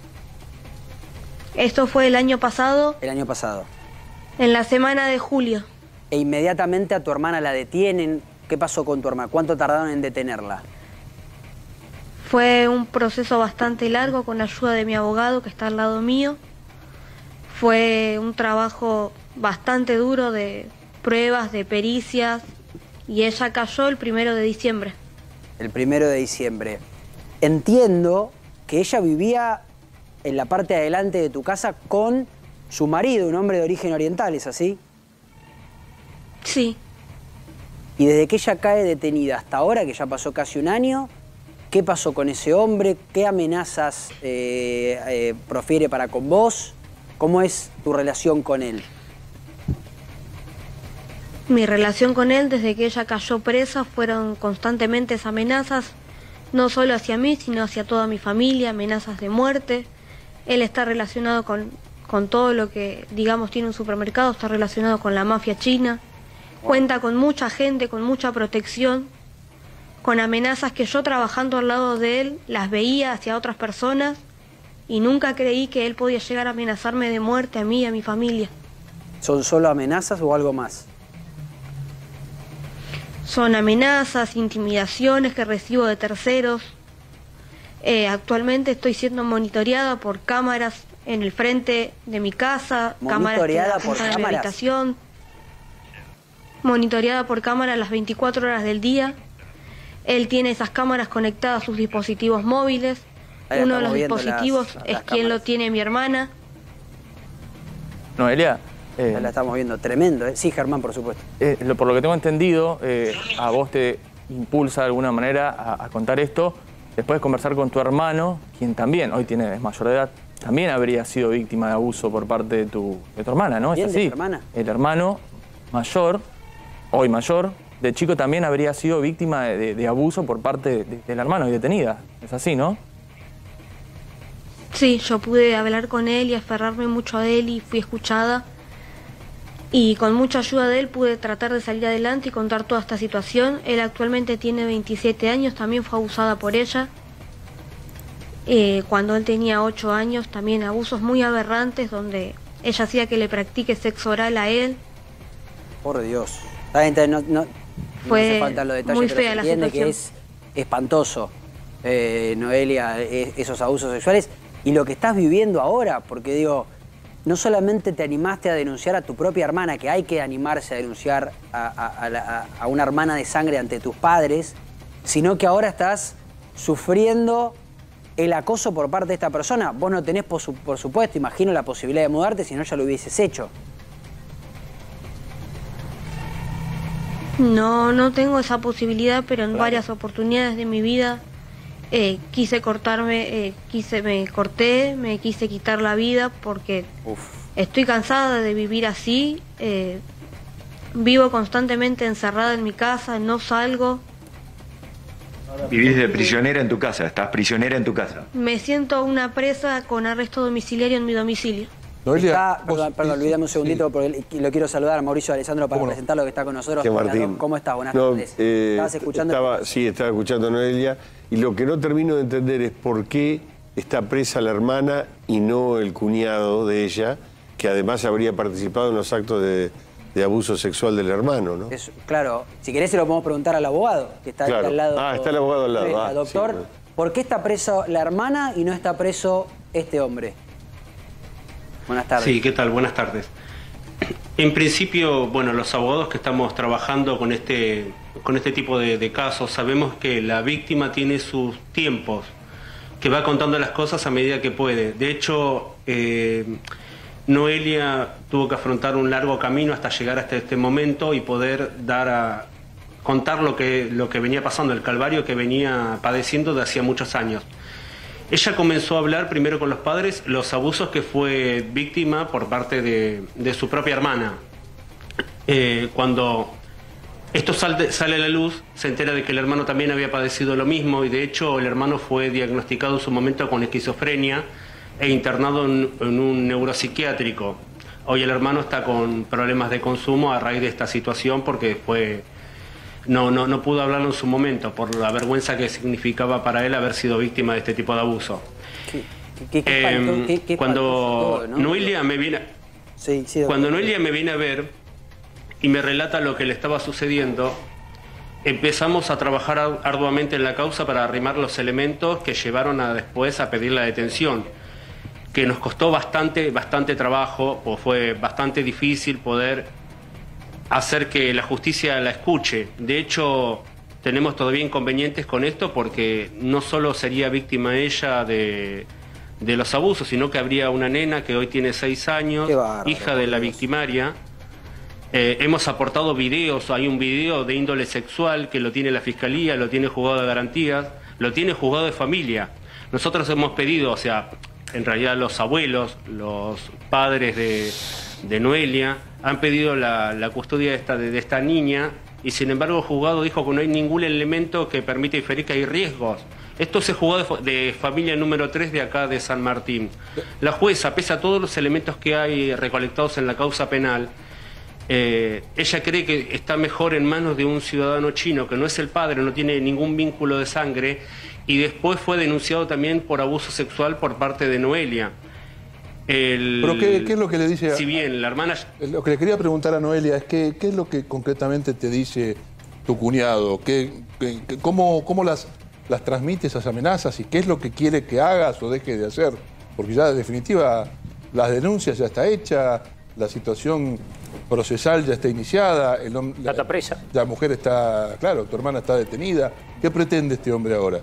Esto fue el año pasado. El año pasado. En la semana de julio. E inmediatamente a tu hermana la detienen. ¿Qué pasó con tu hermana? ¿Cuánto tardaron en detenerla? Fue un proceso bastante largo con la ayuda de mi abogado que está al lado mío. Fue un trabajo bastante duro de pruebas, de pericias, y ella cayó el 1 de diciembre. El 1 de diciembre. Entiendo que ella vivía en la parte de adelante de tu casa con su marido, un hombre de origen oriental, ¿es así? Sí. Y desde que ella cae detenida hasta ahora, que ya pasó casi un año, ¿qué pasó con ese hombre? ¿Qué amenazas profiere para con vos? ¿Cómo es tu relación con él? Mi relación con él desde que ella cayó presa fueron constantemente amenazas, no solo hacia mí, sino hacia toda mi familia, amenazas de muerte. Él está relacionado con todo lo que, digamos, tiene un supermercado, está relacionado con la mafia china. Cuenta con mucha gente, con mucha protección, con amenazas que yo trabajando al lado de él las veía hacia otras personas y nunca creí que él podía llegar a amenazarme de muerte a mí y a mi familia. ¿Son solo amenazas o algo más? Son amenazas, intimidaciones que recibo de terceros. Actualmente estoy siendo monitoreada por cámaras en el frente de mi casa, cámaras en mi habitación. Monitoreada por cámara las 24 horas del día. Él tiene esas cámaras conectadas a sus dispositivos móviles. Uno de los dispositivos es quien lo tiene mi hermana. Noelia. La estamos viendo, tremendo, ¿eh? Sí, Germán, por supuesto. Por lo que tengo entendido, a vos te impulsa de alguna manera a contar esto después de conversar con tu hermano, quien también, hoy es mayor de edad, también habría sido víctima de abuso por parte de tu hermana, ¿no? ¿Es así? ¿De tu hermana? El hermano mayor, hoy mayor, de chico también habría sido víctima de abuso por parte del hermano y detenida. ¿Es así, no? Sí, yo pude hablar con él y aferrarme mucho a él y fui escuchada. Y con mucha ayuda de él pude tratar de salir adelante y contar toda esta situación. Él actualmente tiene 27 años, también fue abusada por ella. Cuando él tenía 8 años, también abusos muy aberrantes donde ella hacía que le practique sexo oral a él. Por Dios. No hace falta los detalles, muy pero fea se la entiende situación. que es espantoso, Noelia, esos abusos sexuales. Y lo que estás viviendo ahora, porque digo, no solamente te animaste a denunciar a tu propia hermana, que hay que animarse a denunciar a una hermana de sangre ante tus padres, sino que ahora estás sufriendo el acoso por parte de esta persona. Vos no tenés, por supuesto, imagino, la posibilidad de mudarte, si no ya lo hubieses hecho. No tengo esa posibilidad, pero en varias oportunidades de mi vida quise cortarme, me corté, me quise quitar la vida porque estoy cansada de vivir así. Vivo constantemente encerrada en mi casa, no salgo. Vivís de prisionera en tu casa, estás prisionera en tu casa. Me siento una presa con arresto domiciliario en mi domicilio. Noelia, perdón, olvídame un segundito porque lo quiero saludar a Mauricio Alessandro para presentarlo, que está con nosotros. Martín. ¿Cómo estás? Buenas tardes. ¿Estabas escuchando? Estaba escuchando a Noelia y lo que no termino de entender es por qué está presa la hermana y no el cuñado de ella, que además habría participado en los actos de abuso sexual del hermano, ¿no? Claro, si querés se lo podemos preguntar al abogado, que está claro. al lado. Está el abogado al lado. Doctor, sí, ¿por qué está preso la hermana y no está preso este hombre? Buenas tardes. Sí, ¿qué tal? Buenas tardes. En principio, bueno, los abogados que estamos trabajando con este tipo de casos, sabemos que la víctima tiene sus tiempos, que va contando las cosas a medida que puede. De hecho, Noelia tuvo que afrontar un largo camino hasta llegar hasta este momento y poder contar lo que venía pasando, el calvario que venía padeciendo de hacía muchos años. Ella comenzó a hablar primero con los padres los abusos que fue víctima por parte de su propia hermana. Cuando esto sale a la luz, se entera de que el hermano también había padecido lo mismo y de hecho el hermano fue diagnosticado en su momento con esquizofrenia e internado en un neuropsiquiátrico. Hoy el hermano está con problemas de consumo a raíz de esta situación porque no pudo hablarlo en su momento por la vergüenza que significaba para él haber sido víctima de este tipo de abuso. Cuando Noelia me viene a ver y me relata lo que le estaba sucediendo, empezamos a trabajar arduamente en la causa para arrimar los elementos que llevaron después a pedir la detención, que nos costó bastante trabajo, o fue bastante difícil poder hacer que la justicia la escuche. De hecho, tenemos todavía inconvenientes con esto porque no solo sería víctima ella de los abusos, sino que habría una nena que hoy tiene 6 años, hija de la victimaria. Hemos aportado videos, hay un video de índole sexual que lo tiene la Fiscalía, lo tiene juzgado de garantías, lo tiene juzgado de familia. Nosotros hemos pedido, o sea, en realidad los abuelos, los padres de Noelia, han pedido la custodia de esta niña y sin embargo el juzgado dijo que no hay ningún elemento que permita inferir que hay riesgos. Esto se juzgó de familia número 3 de acá de San Martín. La jueza, pese a todos los elementos que hay recolectados en la causa penal, ella cree que está mejor en manos de un ciudadano chino que no es el padre, no tiene ningún vínculo de sangre y después fue denunciado también por abuso sexual por parte de Noelia. ¿Pero qué es lo que le dice? Si bien la hermana... Lo que le quería preguntar a Noelia es qué es lo que concretamente te dice tu cuñado, cómo las transmite esas amenazas y qué es lo que quiere que hagas o dejes de hacer, porque ya en definitiva las denuncias ya está hecha, la situación procesal ya está iniciada, está presa. La mujer está, claro, tu hermana está detenida. ¿Qué pretende este hombre ahora?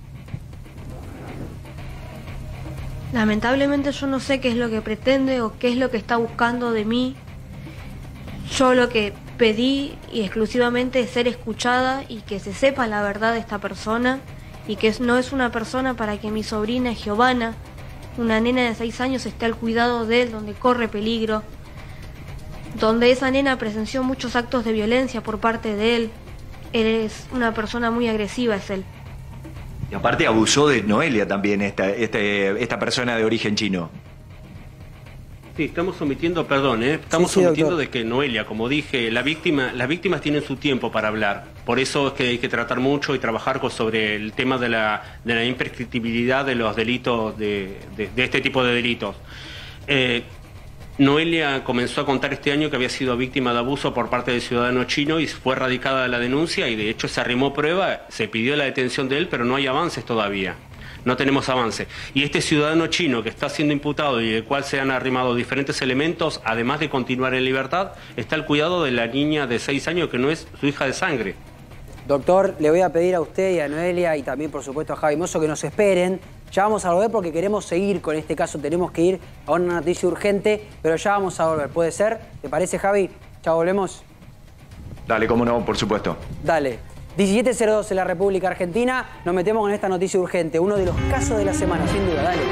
Lamentablemente yo no sé qué es lo que pretende o qué es lo que está buscando de mí. Yo lo que pedí y exclusivamente es ser escuchada y que se sepa la verdad de esta persona y que no es una persona para que mi sobrina Giovanna, una nena de 6 años, esté al cuidado de él, donde corre peligro, donde esa nena presenció muchos actos de violencia por parte de él. Él es una persona muy agresiva, es él. Y aparte abusó de Noelia también esta persona de origen chino. Sí, estamos omitiendo, perdón, estamos omitiendo de que Noelia, como dije, las víctimas tienen su tiempo para hablar. Por eso es que hay que tratar mucho y trabajar sobre el tema de la imprescriptibilidad de los delitos, de este tipo de delitos. Noelia comenzó a contar este año que había sido víctima de abuso por parte del ciudadano chino y fue radicada la denuncia y de hecho se arrimó prueba, se pidió la detención de él, pero no hay avances todavía. No tenemos avance. Y este ciudadano chino que está siendo imputado y del cual se han arrimado diferentes elementos, además de continuar en libertad, está al cuidado de la niña de 6 años que no es su hija de sangre. Doctor, le voy a pedir a usted y a Noelia y también, por supuesto, a Javi Mozo que nos esperen. Ya vamos a volver porque queremos seguir con este caso. Tenemos que ir a una noticia urgente, pero ya vamos a volver. ¿Puede ser? ¿Te parece, Javi? ¿Ya volvemos? Dale, cómo no, por supuesto. Dale. 17:02 en la República Argentina. Nos metemos con esta noticia urgente. Uno de los casos de la semana, sin duda. Dale.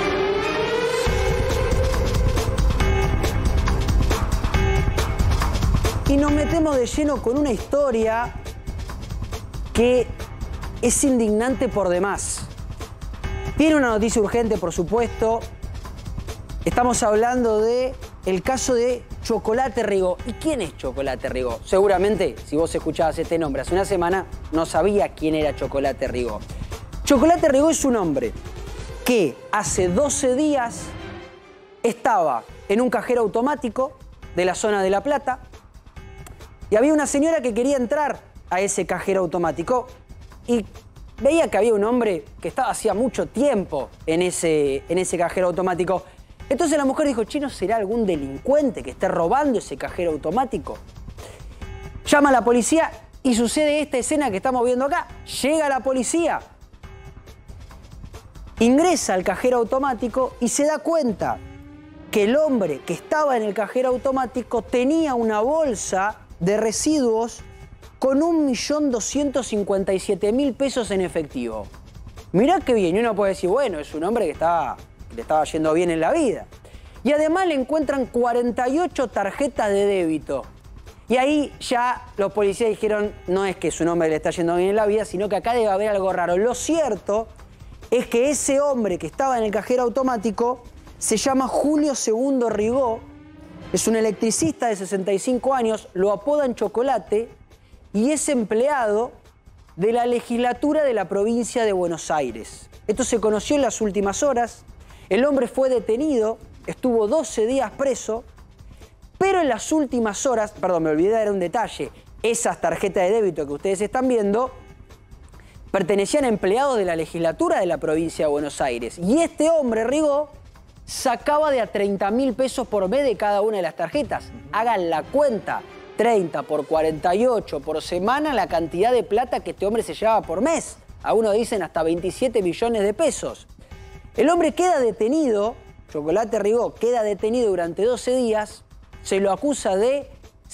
Y nos metemos de lleno con una historia que es indignante por demás. Tiene una noticia urgente, por supuesto. Estamos hablando del caso de Chocolate Rigó. ¿Y quién es Chocolate Rigó? Seguramente, si vos escuchabas este nombre hace una semana, no sabía quién era Chocolate Rigó. Chocolate Rigó es un hombre que hace 12 días estaba en un cajero automático de la zona de La Plata y había una señora que quería entrar a ese cajero automático y veía que había un hombre que estaba hacía mucho tiempo en ese cajero automático. Entonces la mujer dijo, ¿chino será algún delincuente que esté robando ese cajero automático? Llama a la policía y sucede esta escena que estamos viendo acá. Llega la policía, ingresa al cajero automático y se da cuenta que el hombre que estaba en el cajero automático tenía una bolsa de residuos con 1.257.000 pesos en efectivo. Mirá qué bien, y uno puede decir, bueno, es un hombre que le estaba yendo bien en la vida. Y además le encuentran 48 tarjetas de débito. Y ahí ya los policías dijeron, no es que su hombre le está yendo bien en la vida, sino que acá debe haber algo raro. Lo cierto es que ese hombre que estaba en el cajero automático se llama Julio II Rigó, es un electricista de 65 años, lo apodan Chocolate y es empleado de la legislatura de la provincia de Buenos Aires. Esto se conoció en las últimas horas. El hombre fue detenido, estuvo 12 días preso, pero en las últimas horas, perdón, me olvidé de dar un detalle, esas tarjetas de débito que ustedes están viendo pertenecían a empleados de la legislatura de la provincia de Buenos Aires. Y este hombre, Rigó, sacaba de a 30.000 pesos por mes de cada una de las tarjetas. Hagan la cuenta, 30 por 48 por semana, la cantidad de plata que este hombre se llevaba por mes. Algunos dicen hasta 27 millones de pesos. El hombre queda detenido, Chocolate Rigó queda detenido durante 12 días, se lo acusa de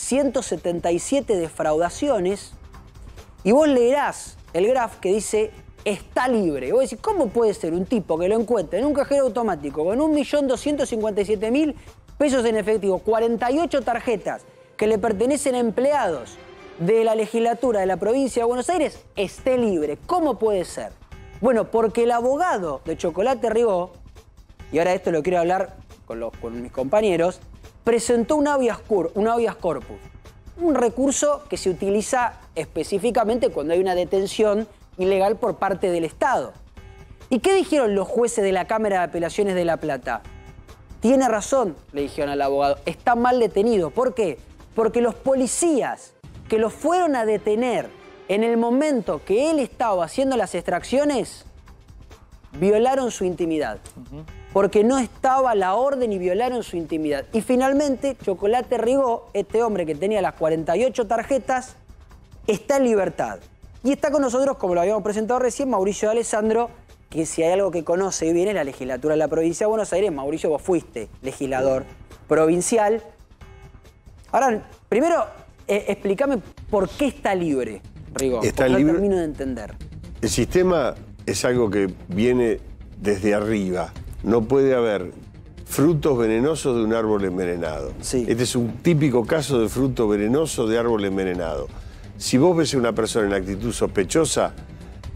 177 defraudaciones y vos leerás el graph que dice está libre. Vos decís, ¿cómo puede ser un tipo que lo encuentra en un cajero automático con 1.257.000 pesos en efectivo, 48 tarjetas que le pertenecen a empleados de la legislatura de la provincia de Buenos Aires, esté libre? ¿Cómo puede ser? Bueno, porque el abogado de Chocolate Rigó, y ahora esto lo quiero hablar con mis compañeros, presentó un habeas corpus, un recurso que se utiliza específicamente cuando hay una detención ilegal por parte del Estado. ¿Y qué dijeron los jueces de la Cámara de Apelaciones de La Plata? Tiene razón, le dijeron al abogado, está mal detenido. ¿Por qué? Porque los policías que lo fueron a detener en el momento que él estaba haciendo las extracciones, violaron su intimidad. Porque no estaba la orden y violaron su intimidad. Y finalmente, Chocolate Rigó, este hombre que tenía las 48 tarjetas, está en libertad. Y está con nosotros, como lo habíamos presentado recién, Mauricio D'Alessandro, que si hay algo que conoce bien es la legislatura de la provincia de Buenos Aires. Mauricio, vos fuiste legislador provincial. Ahora, primero, explícame por qué está libre, Rigó. Está libre. No termino de entender. El sistema es algo que viene desde arriba. No puede haber frutos venenosos de un árbol envenenado. Sí. Este es un típico caso de fruto venenoso de árbol envenenado. Si vos ves a una persona en actitud sospechosa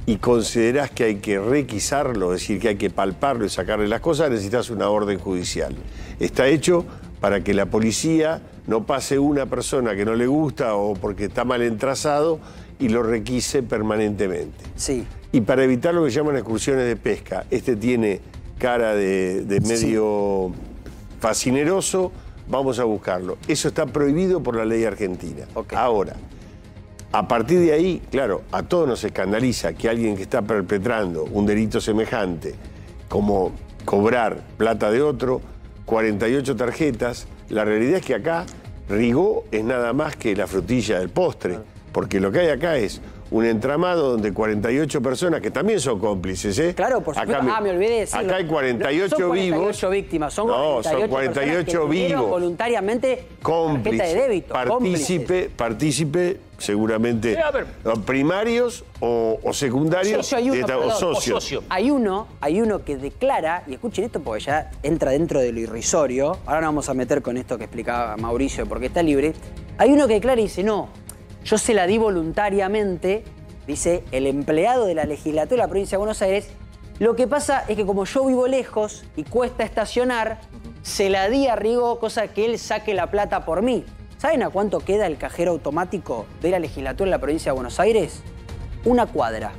y considerás que hay que requisarlo, es decir, que hay que palparlo y sacarle las cosas, necesitas una orden judicial. Está hecho para que la policía no pase una persona que no le gusta o porque está mal entrazado y lo requise permanentemente. Sí. Y para evitar lo que llaman excursiones de pesca, este tiene cara de medio fascineroso, vamos a buscarlo. Eso está prohibido por la ley argentina. Okay. Ahora, a partir de ahí, claro, a todos nos escandaliza que alguien que está perpetrando un delito semejante, como cobrar plata de otro, 48 tarjetas, la realidad es que acá Rigó es nada más que la frutilla del postre, porque lo que hay acá es un entramado donde 48 personas, que también son cómplices, ¿eh? Claro, por supuesto. Me olvidé de decirlo. Acá hay 48 son 48 vivos. Víctimas, son 48 que vivos. Voluntariamente tarjeta de débito. Partícipe, seguramente primarios o secundarios o socios. Hay uno que declara, y escuchen esto porque ya entra dentro de lo irrisorio, ahora nos vamos a meter con esto que explicaba Mauricio porque está libre, hay uno que declara y dice, no, yo se la di voluntariamente, dice el empleado de la legislatura de la provincia de Buenos Aires. Lo que pasa es que como yo vivo lejos y cuesta estacionar, se la di a Rigó, cosa que él saque la plata por mí. ¿Saben a cuánto queda el cajero automático de la legislatura de la provincia de Buenos Aires? 1 cuadra.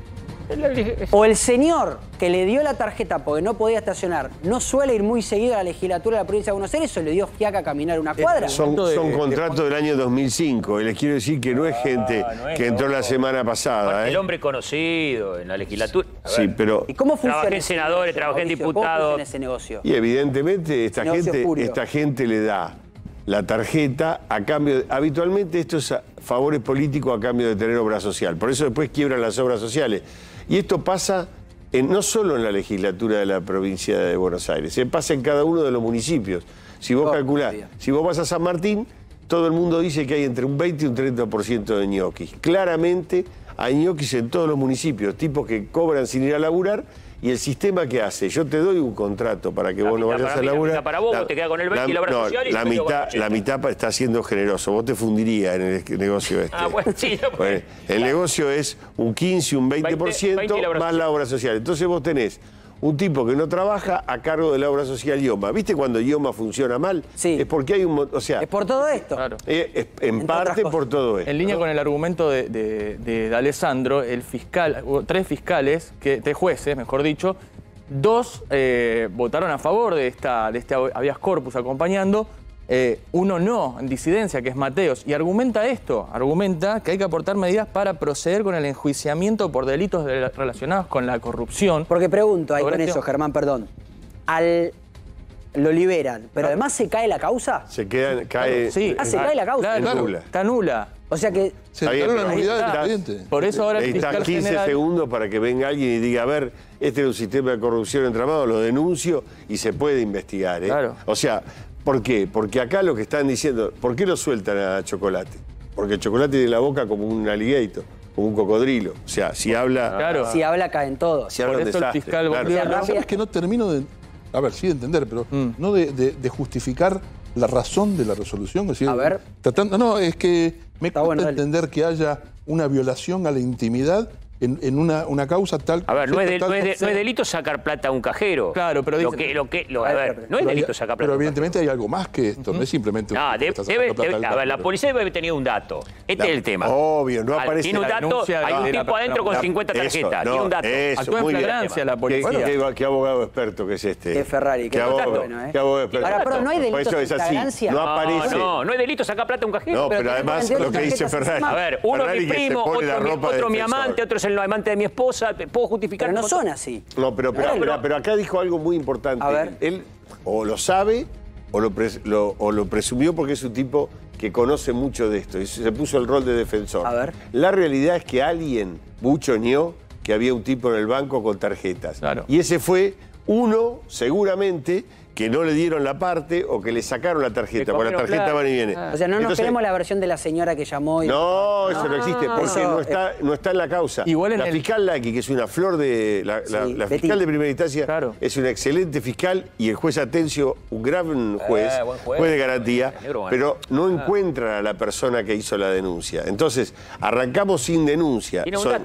O el señor que le dio la tarjeta porque no podía estacionar no suele ir muy seguido a la legislatura de la provincia de Buenos Aires o le dio fiaca a caminar 1 cuadra. Son contratos del año 2005 y les quiero decir que no es gente que entró la semana pasada. El hombre conocido en la legislatura. Sí, pero... ¿Y cómo funciona? Trabajé en senadores, trabajé en diputados. ¿Cómo funciona ese negocio? Y evidentemente esta gente le da la tarjeta a cambio... Habitualmente esto es favores políticos a cambio de tener obra social. Por eso después quiebran las obras sociales. Y esto pasa no solo en la legislatura de la provincia de Buenos Aires, pasa en cada uno de los municipios. Si vos calculás, si vos vas a San Martín, todo el mundo dice que hay entre un 20 y un 30% de ñoquis. Claramente hay ñoquis en todos los municipios, tipos que cobran sin ir a laburar. ¿Y el sistema qué hace? Yo te doy un contrato para que vos no vayas a laburar. La para vos, te queda con el 20 y la obra social. Y la mitad está siendo generoso. Vos te fundirías en el negocio este. Bueno, sí. Bueno, el negocio es un 15, un 20% más la obra social. Entonces vos tenés un tipo que no trabaja a cargo de la obra social IOMA. ¿Viste cuando IOMA funciona mal? Sí. Es porque hay un... O sea, es por todo esto. Claro. En parte por todo esto. En línea con el argumento de Alessandro, el fiscal, 3 fiscales, 3 jueces, mejor dicho, 2 votaron a favor de este habeas corpus acompañando, uno no, en disidencia, que es Mateos, y argumenta que hay que aportar medidas para proceder con el enjuiciamiento por delitos relacionados con la corrupción. Porque pregunto ahí con eso, Germán, perdón. Lo liberan, pero además se cae la causa. Se cae... Sí, se cae la causa. Claro, está nula. O sea que... Se declaró la nulidad del expediente. Por eso ahora el fiscal 15 general... segundos para que venga alguien y diga, a ver, este es un sistema de corrupción entramado, lo denuncio y se puede investigar. Claro. O sea, ¿por qué? Porque acá lo que están diciendo, ¿por qué lo sueltan a Chocolate? Porque Chocolate tiene la boca como un alligator, como un cocodrilo. O sea, si habla... Claro. Si habla caen todos. Si habla por un eso desastre. el fiscal Claro. ¿Sabes que no termino de... A ver, sí de entender, pero no de justificar la razón de la resolución. Es decir, a ver. Es que me cuesta entender que haya una violación a la intimidad en una causa tal... A ver, no es delito sacar plata a un cajero. Claro, pero no es delito sacar plata. Pero evidentemente hay algo más que esto, no es simplemente... A ver, la policía debe haber tenido un dato. Este es el tema. Obvio, no aparece... Tiene un dato, hay un tipo adentro con 50 tarjetas. Tiene un dato. Actúa en flagrancia la policía. ¿Qué abogado experto que es este? Qué Ferrari. ¿Qué abogado experto? Ahora, pero no hay delito de flagrancia. No aparece. No es delito sacar plata a un cajero. No, pero además lo que dice Ferrari... A ver, uno es mi primo, otro mi amante, otro es el amante de mi esposa. Puedo justificar. Pero no son así. No, pero acá dijo algo muy importante. A ver. Él o lo sabe o lo presumió porque es un tipo que conoce mucho de esto y se puso el rol de defensor. A ver. La realidad es que alguien buchoneó que había un tipo en el banco con tarjetas. Claro. Y ese fue uno, seguramente, que no le dieron la parte o que le sacaron la tarjeta, porque la tarjeta va y viene. O sea, no nos queremos la versión de la señora que llamó. No, eso no existe, porque no está en la causa. Igual en fiscal Laki, que es una flor de... La fiscal de primera instancia es una excelente fiscal y el juez Atencio, un gran juez, juez de garantía, pero no encuentra a la persona que hizo la denuncia. Entonces, arrancamos sin denuncia. ¿Tiene un dato?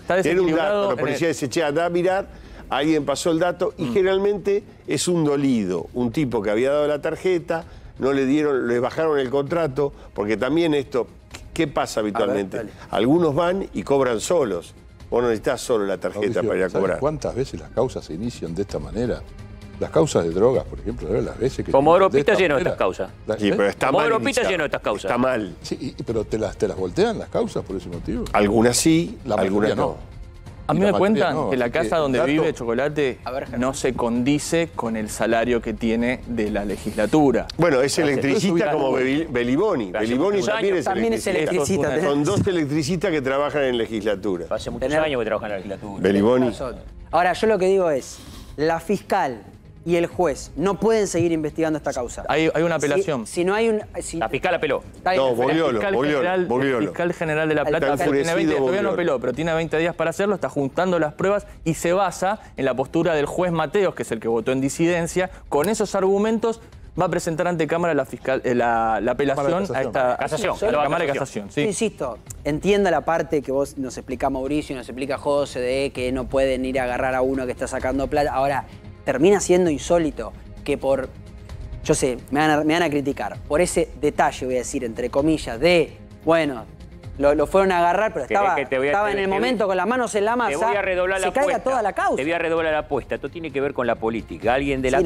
está desequilibrado. La policía dice, che, anda a mirar, alguien pasó el dato y generalmente es un dolido, un tipo que había dado la tarjeta, no le dieron, le bajaron el contrato, porque también esto, ¿qué pasa habitualmente? Algunos van y cobran solos. Vos no necesitas solo la tarjeta para ir a cobrar. ¿Cuántas veces las causas se inician de esta manera? Las causas de drogas, por ejemplo, las veces que... Comodoro Pi está lleno de estas causas. Sí, pero está mal. Comodoro Pi está lleno de estas causas. Está mal. Sí, pero ¿te las voltean las causas por ese motivo? Algunas sí, algunas no. A mí me cuentan que la casa donde vive Chocolate no se condice con el salario que tiene de la legislatura. Bueno, es electricista como Beliboni. Beliboni también es electricista. Son dos electricistas que trabajan en legislatura. Hace muchos años que trabajan en la legislatura. Beliboni. Ahora, yo lo que digo es, la fiscal y el juez no pueden seguir investigando esta causa. Hay una apelación. Si no hay un... La fiscal apeló. No, volviólo. El fiscal general de La Plata tiene 20 días, todavía no apeló, pero tiene 20 días para hacerlo, está juntando las pruebas y se basa en la postura del juez Mateos, que es el que votó en disidencia. Con esos argumentos va a presentar ante Cámara la apelación a esta casación. A la Cámara de Casación. Sí. Yo insisto, entienda la parte que vos nos explica Mauricio, nos explica José, de que no pueden ir a agarrar a uno que está sacando plata. Ahora, termina siendo insólito que por, yo sé, me van a criticar, por ese detalle, voy a decir, entre comillas, de, bueno, lo fueron a agarrar, pero estaba en el momento con las manos en la masa, te voy a redoblar se caiga toda la causa. Te voy a redoblar la apuesta, esto tiene que ver con la política. Alguien de la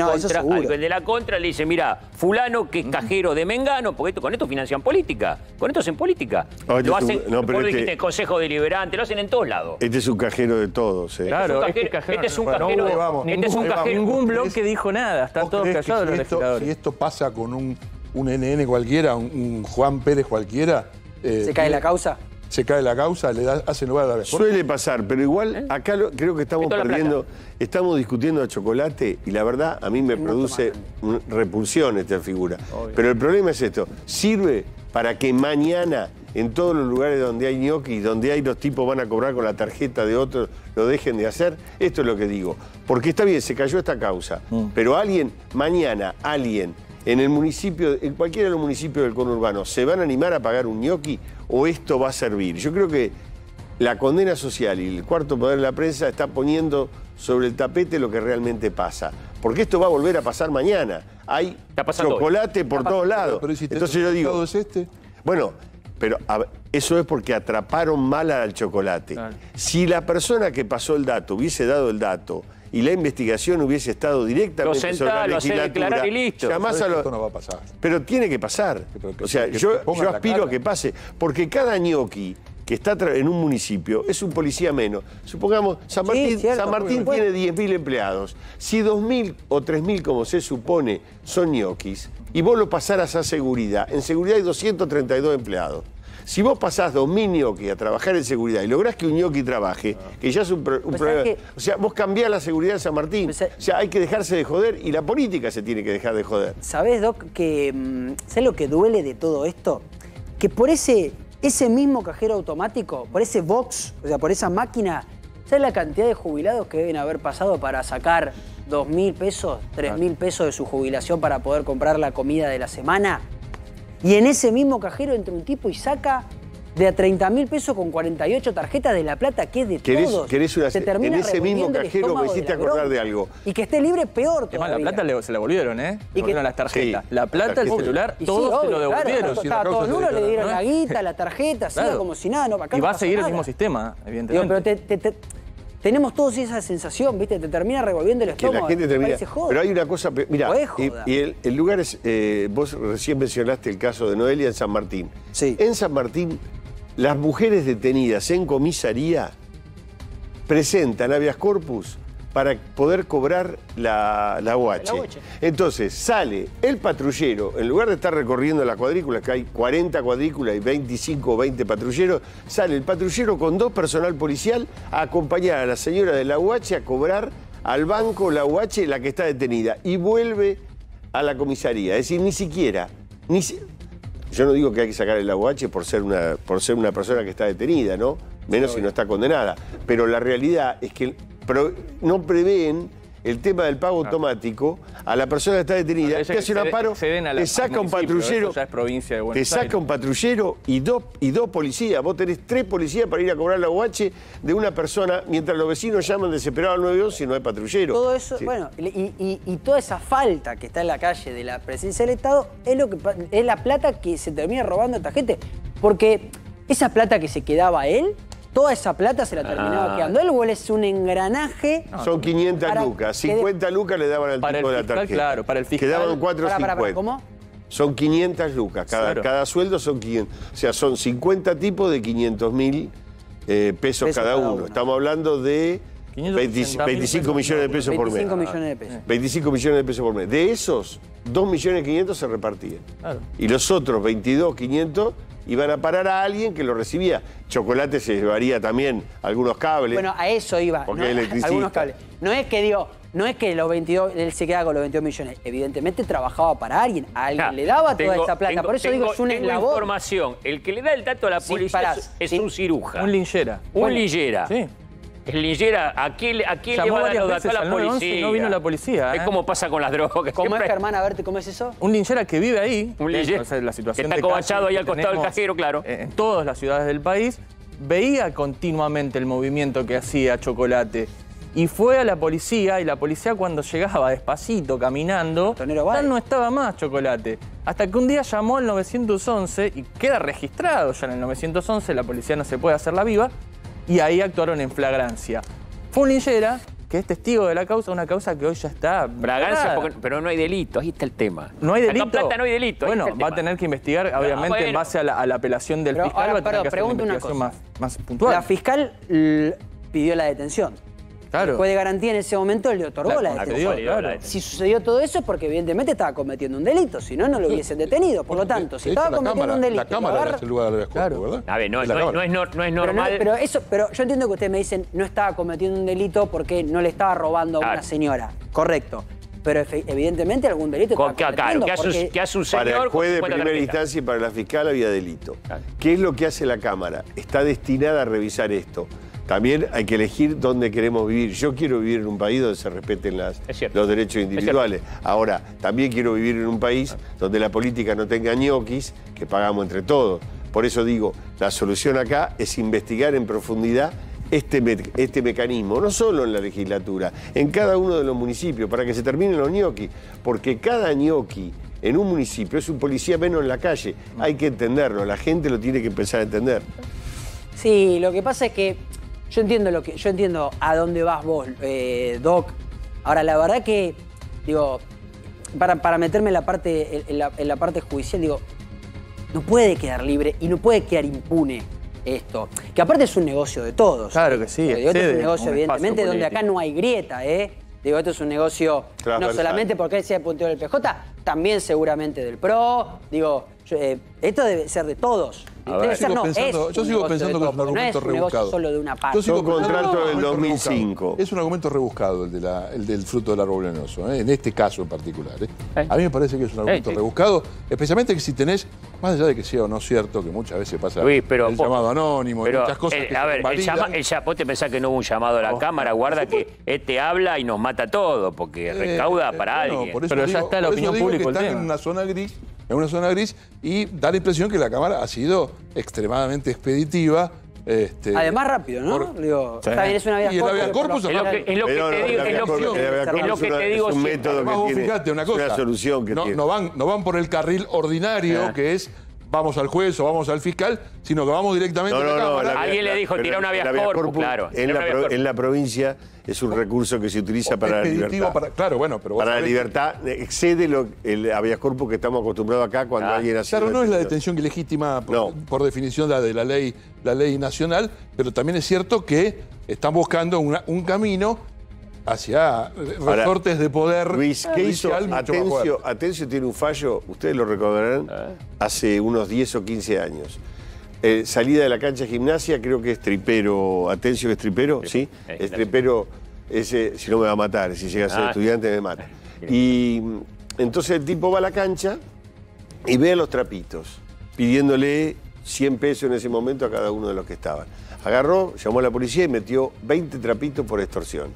contra le dice, mira, fulano que es cajero de Mengano, porque con esto financian política, con esto hacen política. Lo hacen, vos dijiste, Consejo Deliberante, lo hacen en todos lados. Este es un cajero de todos. Claro, este es un cajero. Ningún bloque dijo nada, están todos callados los legisladores. Si esto pasa con un NN cualquiera, un Juan Pérez cualquiera... ¿Se cae la causa? Se cae la causa, hace lugar a la reforma. Suele pasar, pero igual acá creo que estamos perdiendo, estamos discutiendo a Chocolate y la verdad a mí me produce repulsión esta figura. Obvio. Pero el problema es esto, sirve para que mañana en todos los lugares donde hay ñoqui, donde hay los tipos van a cobrar con la tarjeta de otros, lo dejen de hacer. Esto es lo que digo. Porque está bien, se cayó esta causa, pero mañana alguien en el municipio, en cualquiera de los municipios del conurbano, ¿se van a animar a pagar un ñoqui o esto va a servir? Yo creo que la condena social y el cuarto poder de la prensa está poniendo sobre el tapete lo que realmente pasa. Porque esto va a volver a pasar mañana. Hay chocolate por todos lados. Pero si entonces yo digo, es este. Bueno, pero eso es porque atraparon mal al Chocolate. Claro. Si la persona que pasó el dato hubiese dado el dato y la investigación hubiese estado directamente sobre la legislatura, y listo. Jamás esto no va a pasar. Pero tiene que pasar. O sea, yo aspiro a que pase, porque cada ñoqui que está en un municipio es un policía menos. Supongamos, San Martín tiene 10.000 empleados. Si 2.000 o 3.000, como se supone, son ñoquis, y vos lo pasaras a seguridad, en seguridad hay 232 empleados. Si vos pasás 2.000 ñoquis a trabajar en seguridad y lográs que un ñoqui trabaje, que ya es un problema. O sea, vos cambiás la seguridad de San Martín. O sea, hay que dejarse de joder y la política se tiene que dejar de joder. ¿Sabés, Doc, que ¿sabés lo que duele de todo esto? Que por ese mismo cajero automático, por ese box, o sea, por esa máquina, ¿sabés la cantidad de jubilados que deben haber pasado para sacar 2.000 pesos, 3.000 pesos de su jubilación para poder comprar la comida de la semana? Y en ese mismo cajero entra un tipo y saca de a 30.000 pesos con 48 tarjetas de La Plata, que es de todos. En ese mismo cajero me hiciste acordar de algo. Y que esté libre, peor todavía. La Plata se la volvieron, ¿eh? Y volvieron las tarjetas. Sí, la Plata, el celular, todos se lo devolvieron. Claro, a todo uno le dieron la guita, la tarjeta, así como si nada. Y va a seguir el mismo sistema, evidentemente. Pero tenemos todos esa sensación, ¿viste? Te termina revolviendo el estómago. Que la gente termina. Pero hay una cosa, mira, y el lugar es, vos recién mencionaste el caso de Noelia en San Martín. Sí. En San Martín, las mujeres detenidas en comisaría presentan habeas corpus para poder cobrar la UH. Entonces sale el patrullero, en lugar de estar recorriendo las cuadrículas, que hay 40 cuadrículas y 25 o 20 patrulleros, sale el patrullero con 2 personal policial a acompañar a la señora de la UH a cobrar al banco la UH, la que está detenida, y vuelve a la comisaría. Es decir, ni siquiera... Yo no digo que hay que sacar el UH por ser una persona que está detenida, ¿no? Menos si no está condenada. Pero la realidad es que no prevén el tema del pago automático a la persona que está detenida, te hace un amparo, te saca un patrullero, ya es provincia de Buenos te saca Aires. un patrullero y dos policías. Vos tenés 3 policías para ir a cobrar la UH de una persona, mientras los vecinos llaman desesperados al 911 y no hay patrullero. Todo eso, sí. Bueno, y toda esa falta que está en la calle de la presencia del Estado es la plata que se termina robando a esta gente. Porque esa plata que se quedaba él, toda esa plata se la terminaba quedando él, o él es un engranaje. Son 500 lucas, 50 lucas le daban al tipo de la tarjeta. Claro, para el fiscal. Quedaban 450. ¿Cómo? Son 500 lucas, cada sueldo son 500. O sea, son 50 tipos de 500.000 pesos cada uno. Estamos hablando de 25 millones de pesos por mes. 25 millones de pesos. 25 millones de pesos por mes. De esos, 2.500.000 se repartían. Claro. Y los otros 22.500 iban a parar a alguien que lo recibía. Chocolate se llevaría también algunos cables. Bueno, a eso iba, porque ¿no? Electricista. Algunos cables. No es que los 22, él se queda con los 22 millones. Evidentemente trabajaba para alguien. A alguien le daba toda esa plata. Por eso digo, es un eslabón. Información. El que le da el dato a la policía es un cirujano. Un linchera. Un linchera. Sí. El linchera, ¿a quién le va a dar los datos a la policía? No vino la policía. Es como pasa con las drogas. ¿Cómo es, Germán? A ver, ¿cómo es eso? Un linchera que vive ahí. Un linchera la situación que está cobachado ahí al costado del cajero, claro. En todas las ciudades del país, veía continuamente el movimiento que hacía Chocolate. Y fue a la policía, y la policía cuando llegaba despacito, caminando, ya no estaba más Chocolate. Hasta que un día llamó al 911 y queda registrado ya en el 911, la policía no se puede hacer la viva, y ahí actuaron en flagrancia. Fue un linchera que es testigo de la causa, una causa que hoy ya está... Fragancia, pero no hay delito, ahí está el tema. ¿No hay delito? Acá Plata no hay delito. Bueno, va a tener que investigar, obviamente, en base a la apelación del fiscal, va a tener que hacer una investigación más puntual. La fiscal pidió la detención. Claro. El juez de garantía en ese momento le otorgó la detención. Claro. Si sucedió todo eso es porque evidentemente estaba cometiendo un delito, si no, no lo hubiesen detenido. Por lo tanto, si estaba cometiendo un delito... La Cámara es el lugar de la ¿verdad? A ver, no es normal... Pero yo entiendo que ustedes me dicen no estaba cometiendo un delito porque no le estaba robando a una señora. Correcto. Pero evidentemente algún delito estaba cometiendo. ¿Qué hace un señor? Para el juez de primera instancia y para la fiscal había delito. Claro. ¿Qué es lo que hace la Cámara? Está destinada a revisar esto. También hay que elegir dónde queremos vivir. Yo quiero vivir en un país donde se respeten los derechos individuales. Ahora, también quiero vivir en un país donde la política no tenga ñoquis que pagamos entre todos. Por eso digo, la solución acá es investigar en profundidad este mecanismo, no solo en la legislatura, en cada uno de los municipios, para que se terminen los ñoquis. Porque cada ñoqui en un municipio es un policía menos en la calle. Hay que entenderlo, la gente lo tiene que empezar a entender. Sí, lo que pasa es que yo entiendo a dónde vas vos, Doc. Ahora, la verdad que, digo, para meterme en la parte judicial, digo, no puede quedar libre y no puede quedar impune esto. Que aparte es un negocio de todos. Claro que sí. Digo, esto es un negocio, evidentemente, donde acá no hay grieta, Digo, esto es un negocio no solamente porque él sea puntero del PJ, también seguramente del PRO. Digo, esto debe ser de todos. Debe ser, yo sigo pensando que es un argumento rebuscado. Solo de una parte. Es un contrato del 2005. Es un argumento rebuscado el del fruto del árbol venenoso, en este caso en particular. A mí me parece que es un argumento rebuscado, especialmente que si tenés, más allá de que sea o no cierto, que muchas veces pasa el llamado anónimo, y muchas cosas que a ver, vos te pensás que no hubo un llamado a la Cámara, guarda que habla y nos mata todo, porque recauda para alguien. Pero ya está la opinión pública. Están en una zona gris, y da la impresión que la Cámara ha sido extremadamente expeditiva. Además rápido, ¿no? Digo, también es una vía corpus. Es lo que te digo. Es un método que tiene, fíjate una cosa, una solución que tiene. No van por el carril ordinario, que es vamos al juez o vamos al fiscal, sino que vamos directamente a la Cámara. Alguien le dijo tirar una vía corpus, claro. En la provincia es un recurso que se utiliza para la libertad. Para la libertad excede el habeas corpus que estamos acostumbrados acá cuando alguien hace... Claro, no es la detención ilegítima por definición de la ley nacional, pero también es cierto que están buscando un camino hacia resortes de poder. Luis, ¿qué hizo? Atencio tiene un fallo, ustedes lo recordarán, hace unos 10 o 15 años. Salida de la cancha de gimnasia, creo que es tripero. Atencio que es tripero, ¿sí? Es tripero, ese, si no me va a matar, si llega a ser estudiante me mata. Y entonces el tipo va a la cancha y ve a los trapitos, pidiéndole 100 pesos en ese momento a cada uno de los que estaban. Agarró, llamó a la policía y metió 20 trapitos por extorsión.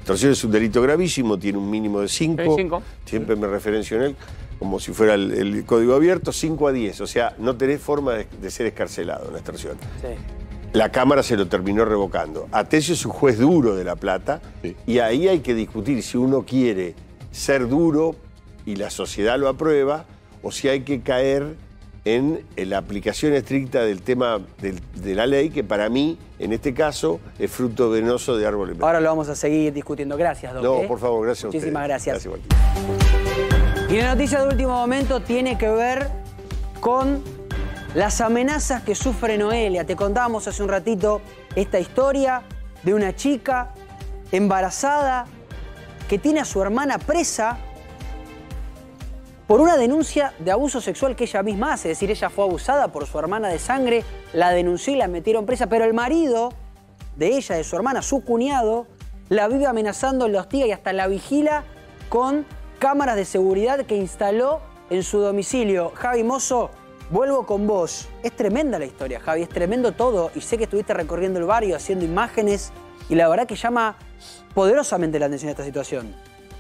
Extorsión es un delito gravísimo, tiene un mínimo de 5. 5. Siempre me referencio en él como si fuera el código abierto, 5 a 10. O sea, no tenés forma de ser escarcelado en la extorsión. Sí. La Cámara se lo terminó revocando. Atencio es un juez duro de La Plata, sí, y ahí hay que discutir si uno quiere ser duro y la sociedad lo aprueba, o si hay que caer en la aplicación estricta del tema de la ley, que para mí, en este caso, es fruto venoso de árbol. Ahora lo vamos a seguir discutiendo. Gracias, Doc. No, por favor, gracias a ustedes. Muchísimas gracias. Y la noticia de último momento tiene que ver con las amenazas que sufre Noelia. Te contábamos hace un ratito esta historia de una chica embarazada que tiene a su hermana presa por una denuncia de abuso sexual que ella misma hace. Es decir, ella fue abusada por su hermana de sangre, la denunció y la metieron presa, pero el marido de ella, de su hermana, su cuñado, la vive amenazando, la hostiga y hasta la vigila con cámaras de seguridad que instaló en su domicilio. Javi Mozo, vuelvo con vos. Es tremenda la historia, Javi, es tremendo todo. Y sé que estuviste recorriendo el barrio, haciendo imágenes, y la verdad que llama poderosamente la atención esta situación.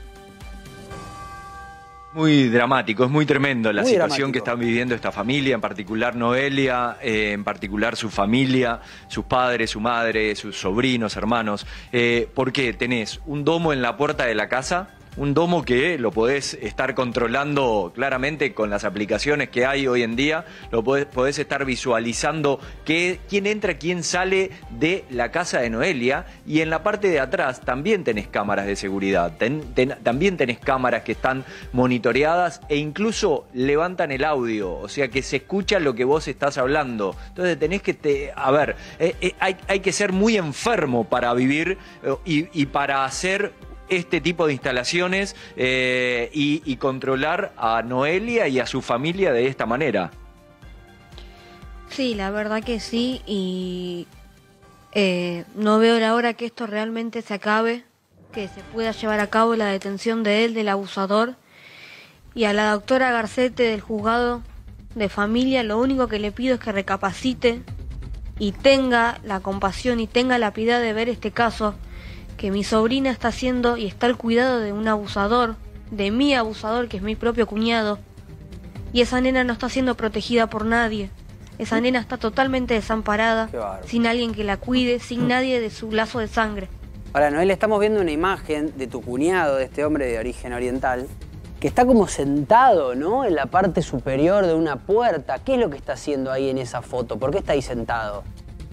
Muy dramático, es muy tremendo la situación que está viviendo esta familia, en particular Noelia, en particular su familia, sus padres, su madre, sus sobrinos, hermanos. Porque tenés un domo en la puerta de la casa, un domo que lo podés estar controlando claramente con las aplicaciones que hay hoy en día, lo podés estar visualizando quién entra, quién sale de la casa de Noelia, y en la parte de atrás también tenés cámaras de seguridad, también tenés cámaras que están monitoreadas e incluso levantan el audio, o sea que se escucha lo que vos estás hablando. Entonces tenés que, hay que ser muy enfermo para vivir y para hacer este tipo de instalaciones y controlar a Noelia y a su familia de esta manera. Sí, la verdad que sí, y no veo la hora que esto realmente se acabe, que se pueda llevar a cabo la detención de él, del abusador, y a la doctora Garcete del juzgado de familia lo único que le pido es que recapacite y tenga la compasión y tenga la piedad de ver este caso, que mi sobrina está haciendo y está al cuidado de un abusador, de mi abusador, que es mi propio cuñado, y esa nena no está siendo protegida por nadie. Esa nena está totalmente desamparada, sin alguien que la cuide, sin nadie de su lazo de sangre. Ahora, Noelia, estamos viendo una imagen de tu cuñado, de este hombre de origen oriental, que está como sentado, ¿no?, en la parte superior de una puerta. ¿Qué es lo que está haciendo ahí en esa foto? ¿Por qué está ahí sentado?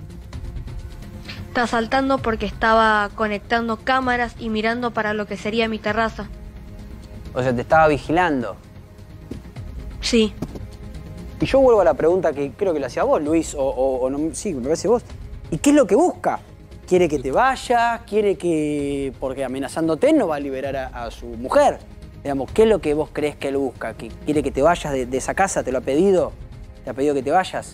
Está saltando porque estaba conectando cámaras y mirando para lo que sería mi terraza. O sea, te estaba vigilando. Sí. Y yo vuelvo a la pregunta que creo que le hacía vos, Luis, o no, sí, me parece vos. ¿Y qué es lo que busca? ¿Quiere que te vayas? ¿Quiere que...? Porque amenazándote no va a liberar a su mujer. Digamos, ¿qué es lo que vos crees que él busca? ¿Que quiere que te vayas de esa casa? ¿Te lo ha pedido? ¿Te ha pedido que te vayas?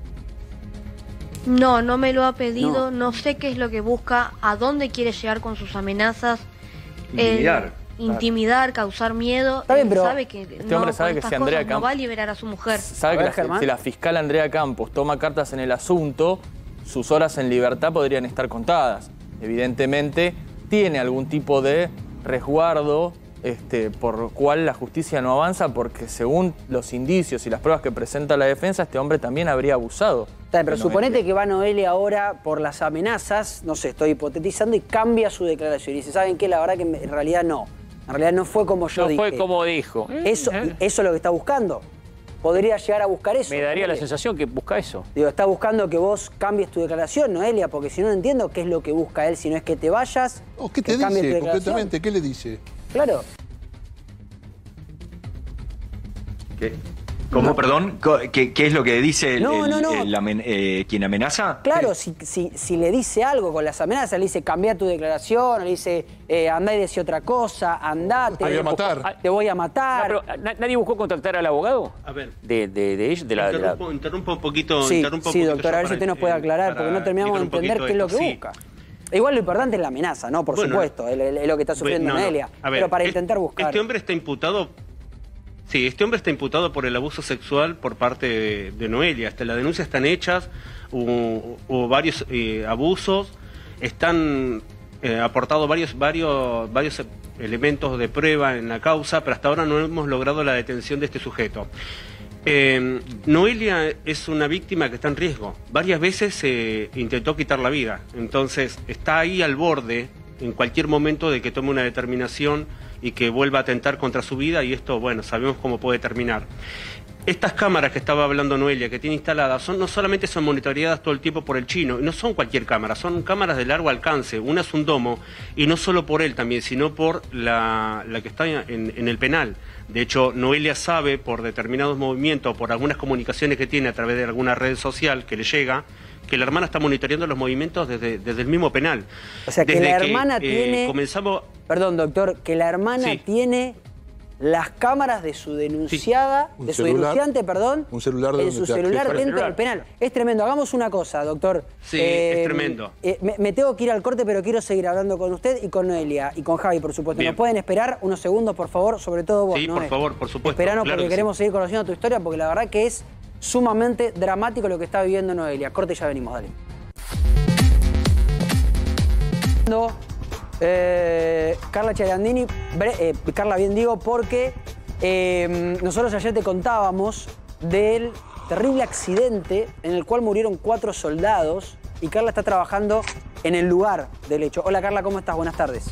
No, no me lo ha pedido, no sé qué es lo que busca, a dónde quiere llegar con sus amenazas. Intimidar, causar miedo. Está bien, pero sabe que este hombre sabe que si Andrea Campos no va a liberar a su mujer. Sabe que si la fiscal Andrea Campos toma cartas en el asunto, sus horas en libertad podrían estar contadas. Evidentemente tiene algún tipo de resguardo por cual la justicia no avanza, porque según los indicios y las pruebas que presenta la defensa, este hombre también habría abusado. Pero suponete que va Noelia ahora por las amenazas, no sé, estoy hipotetizando, y cambia su declaración. Y dice, ¿saben qué? La verdad que en realidad no. En realidad no fue como yo dije. No fue como dijo. Eso es lo que está buscando. Podría llegar a buscar eso. Me daría la sensación que busca eso. Digo, está buscando que vos cambies tu declaración, Noelia, porque si no, no entiendo qué es lo que busca él, si no es que te vayas. ¿Qué te dice concretamente? ¿Qué le dice? Claro. ¿Qué? ¿Cómo, perdón? ¿Qué es lo que dice quien amenaza? Claro, si le dice algo con las amenazas, le dice cambia tu declaración, o le dice andá y decí otra cosa, andate. Te voy a matar. Te voy a matar. No, pero ¿nadie buscó contactar al abogado? A ver. De ellos, Interrumpo un poquito. Sí, doctor, a ver si usted nos puede aclarar, porque no terminamos de entender qué es lo que busca. Igual lo importante es la amenaza, ¿no? Por supuesto, es lo que está sufriendo Noelia. Pero para intentar buscar... Este hombre está imputado... Sí, este hombre está imputado por el abuso sexual por parte de Noelia. Hasta las denuncias están hechas, hubo varios abusos, están aportado varios elementos de prueba en la causa, pero hasta ahora no hemos logrado la detención de este sujeto. Noelia es una víctima que está en riesgo. Varias veces se intentó quitar la vida, entonces está ahí al borde en cualquier momento de que tome una determinación y que vuelva a atentar contra su vida, y esto, bueno, sabemos cómo puede terminar. Estas cámaras que estaba hablando Noelia, que tiene instaladas, no solamente son monitoreadas todo el tiempo por el chino, y no son cualquier cámara, son cámaras de largo alcance. Una es un domo, y no solo por él también, sino por la que está en el penal. De hecho, Noelia sabe por determinados movimientos, por algunas comunicaciones que tiene a través de alguna red social que le llega, que la hermana está monitoreando los movimientos desde el mismo penal. O sea, que la hermana tiene... Comenzamos... Perdón, doctor, que la hermana tiene las cámaras de su denunciada, de su denunciante, perdón, un celular en su celular dentro del penal. Es tremendo. Hagamos una cosa, doctor. Sí, es tremendo. Me tengo que ir al corte, pero quiero seguir hablando con usted y con Noelia y con Javi, por supuesto. Bien. ¿Nos pueden esperar unos segundos, por favor? Sobre todo vos, Sí, ¿no? por favor, por supuesto. Esperanos, claro porque queremos seguir conociendo tu historia, porque la verdad que es sumamente dramático lo que está viviendo Noelia. Corte y ya venimos, dale. Carla Ciarandini, Carla, bien digo, porque nosotros ayer te contábamos del terrible accidente en el cual murieron 4 soldados y Carla está trabajando en el lugar del hecho. Hola Carla, ¿cómo estás? Buenas tardes.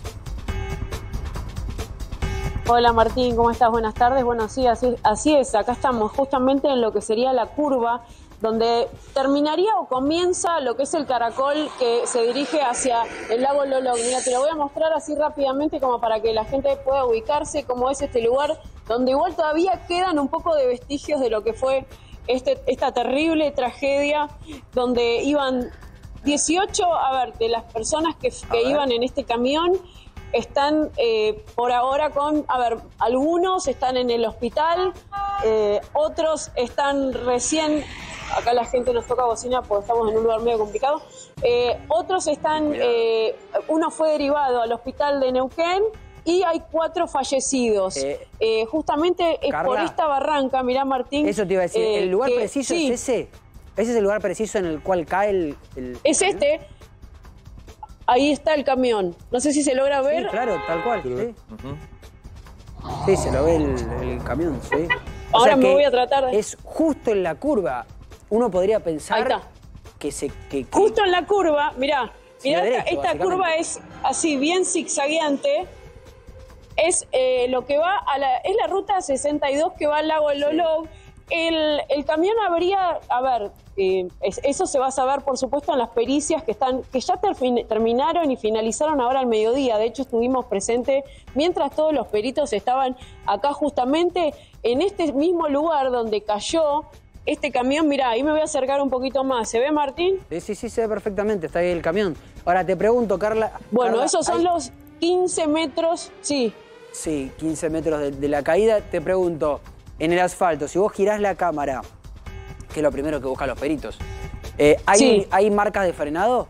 Hola Martín, ¿cómo estás? Buenas tardes. Bueno, sí, así es. Acá estamos justamente en lo que sería la curva donde terminaría o comienza lo que es el caracol que se dirige hacia el lago Lolog. Mira, te lo voy a mostrar así rápidamente como para que la gente pueda ubicarse cómo es este lugar, donde igual todavía quedan un poco de vestigios de lo que fue esta terrible tragedia, donde iban 18, de las personas que iban en este camión, están por ahora algunos están en el hospital, otros están recién... Acá la gente nos toca bocina porque estamos en un lugar medio complicado. Otros están, uno fue derivado al hospital de Neuquén y hay 4 fallecidos. Justamente es por esta barranca, mirá Martín. Eso te iba a decir, ¿el lugar preciso es ese? ¿Ese es el lugar preciso en el cual cae el Es camión? Ahí está el camión. No sé si se logra ver. Sí, claro, tal cual. Sí, sí, se lo ve el camión, sí. Ahora me voy a tratar de... Es justo en la curva. Uno podría pensar que justo en la curva, mirá esta curva es así bien zigzagueante, es lo que va es la ruta 62 que va al lago Lolog. El camión habría, eso se va a saber por supuesto en las pericias que ya terminaron y finalizaron ahora al mediodía. De hecho estuvimos presentes mientras todos los peritos estaban acá justamente en este mismo lugar donde cayó este camión. Mirá, ahí me voy a acercar un poquito más. ¿Se ve, Martín? Sí, se ve perfectamente, está ahí el camión. Ahora te pregunto, Carla... Bueno, Carla, esos son los 15 metros, sí. Sí, 15 metros de la caída. Te pregunto, en el asfalto, si vos girás la cámara, que es lo primero que buscan los peritos, ¿hay marcas de frenado?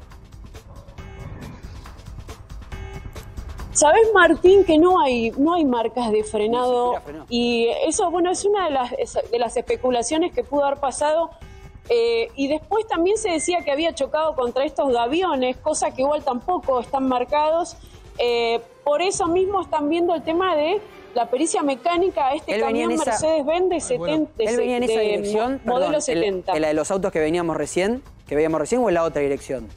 ¿Sabés, Martín, que no hay marcas de frenado? Y eso, bueno, es una de las especulaciones que pudo haber pasado. Y después también se decía que había chocado contra estos gaviones, cosa que igual tampoco están marcados. Por eso mismo están viendo el tema de la pericia mecánica a este camión Mercedes-Benz de 70. ¿Él venía en esa dirección? Modelo 70. ¿En la de los autos que veíamos recién o en la otra dirección?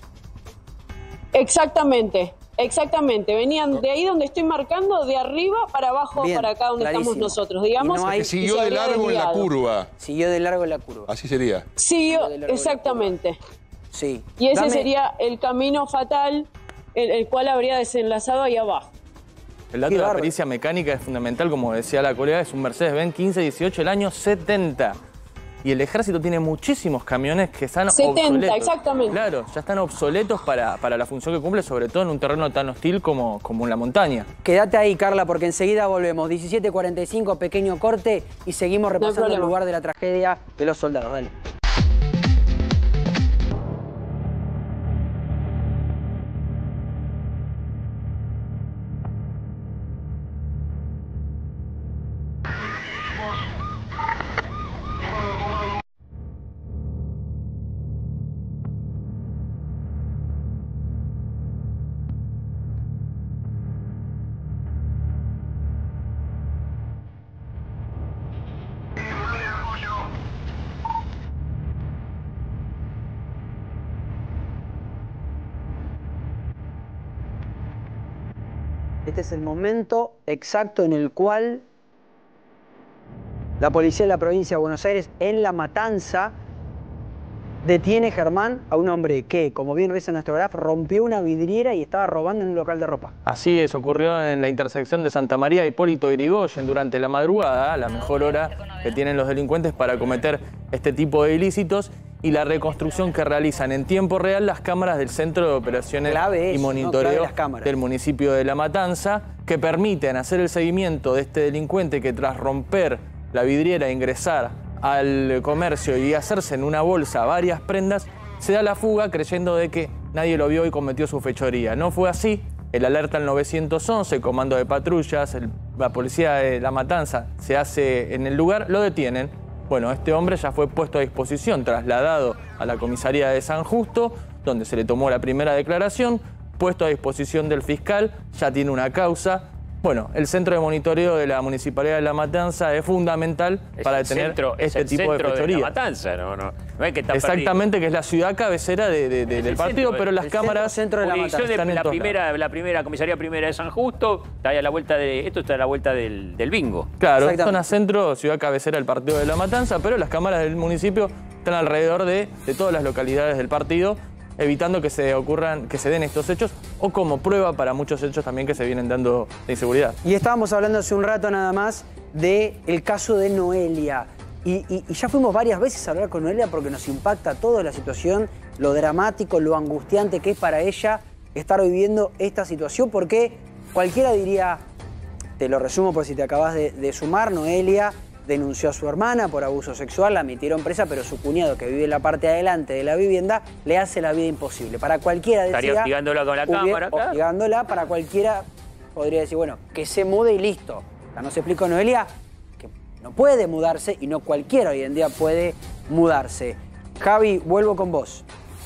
Exactamente, venían de ahí donde estoy marcando, de arriba para abajo, para acá donde estamos nosotros, digamos. Que siguió de largo en la curva. Siguió de largo en la curva. Así sería. Siguió, exactamente. Sí. Y ese sería el camino fatal, el cual habría desenlazado ahí abajo. El dato de la pericia mecánica es fundamental, como decía la colega, es un Mercedes-Benz 1518 el año 70. Y el ejército tiene muchísimos camiones que están obsoletos. 70, exactamente. Claro, ya están obsoletos para la función que cumple, sobre todo en un terreno tan hostil como en la montaña. Quédate ahí, Carla, porque enseguida volvemos. 17:45, pequeño corte, y seguimos repasando el lugar de la tragedia de los soldados. Dale. Este es el momento exacto en el cual la policía de la provincia de Buenos Aires, en La Matanza, detiene, Germán, a un hombre que, como bien ves en nuestro graph, rompió una vidriera y estaba robando en un local de ropa. Así es, ocurrió en la intersección de Santa María y Hipólito Yrigoyen durante la madrugada, la mejor hora que tienen los delincuentes para cometer este tipo de ilícitos, y la reconstrucción que realizan en tiempo real las cámaras del Centro de Operaciones y Monitoreo del municipio de La Matanza, que permiten hacer el seguimiento de este delincuente que, tras romper la vidriera e ingresar al comercio y hacerse en una bolsa varias prendas, se da la fuga creyendo de que nadie lo vio y cometió su fechoría. No fue así. El alerta al 911, el comando de patrullas, la policía de La Matanza se hace en el lugar, lo detienen. Bueno, este hombre ya fue puesto a disposición, trasladado a la comisaría de San Justo, donde se le tomó la primera declaración, puesto a disposición del fiscal, ya tiene una causa. Bueno, el centro de monitoreo de la Municipalidad de La Matanza es fundamental para detener este tipo de fechoría. De La Matanza, no es que está exactamente, perdido. Que es la ciudad cabecera del partido, pero las cámaras... Centro de La Matanza. La primera comisaría primera de San Justo, está ahí a la vuelta de... Esto está a la vuelta del bingo. Claro, zona centro, ciudad cabecera del partido de La Matanza, pero las cámaras del municipio están alrededor de todas las localidades del partido, evitando que se den estos hechos, o como prueba para muchos hechos también que se vienen dando de inseguridad. Y estábamos hablando hace un rato nada más del caso de Noelia. Y ya fuimos varias veces a hablar con Noelia porque nos impacta toda la situación, lo dramático, lo angustiante que es para ella estar viviendo esta situación, porque cualquiera diría, te lo resumo por si te acabas de sumar, Noelia denunció a su hermana por abuso sexual, la metieron presa, pero su cuñado, que vive en la parte de adelante de la vivienda, le hace la vida imposible. Para cualquiera decía... Estaría hostigándola con la cámara. Hostigándola, para cualquiera podría decir, bueno, que se mude y listo. Ya nos explicó Noelia que no puede mudarse y no cualquiera hoy en día puede mudarse. Javi, vuelvo con vos.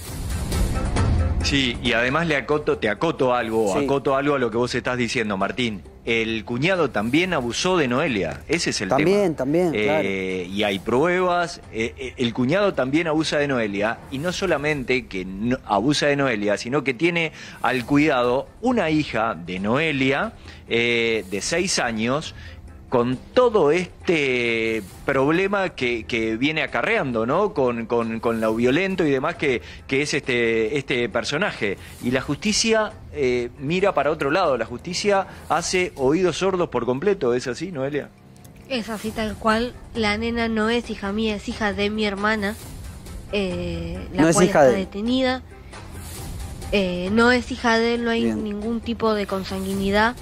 Sí, y además te acoto algo a lo que vos estás diciendo, Martín. El cuñado también abusó de Noelia, ese es el tema. También, claro. Y hay pruebas, el cuñado también abusa de Noelia, y no solamente que abusa de Noelia, sino que tiene al cuidado una hija de Noelia de 6 años, con todo este problema que viene acarreando, ¿no? Con lo violento y demás que es este personaje. Y la justicia mira para otro lado, la justicia hace oídos sordos por completo. ¿Es así, Noelia? Es así tal cual. La nena no es hija mía, es hija de mi hermana, la cual está detenida. No es hija de él, no hay ningún tipo de consanguinidad.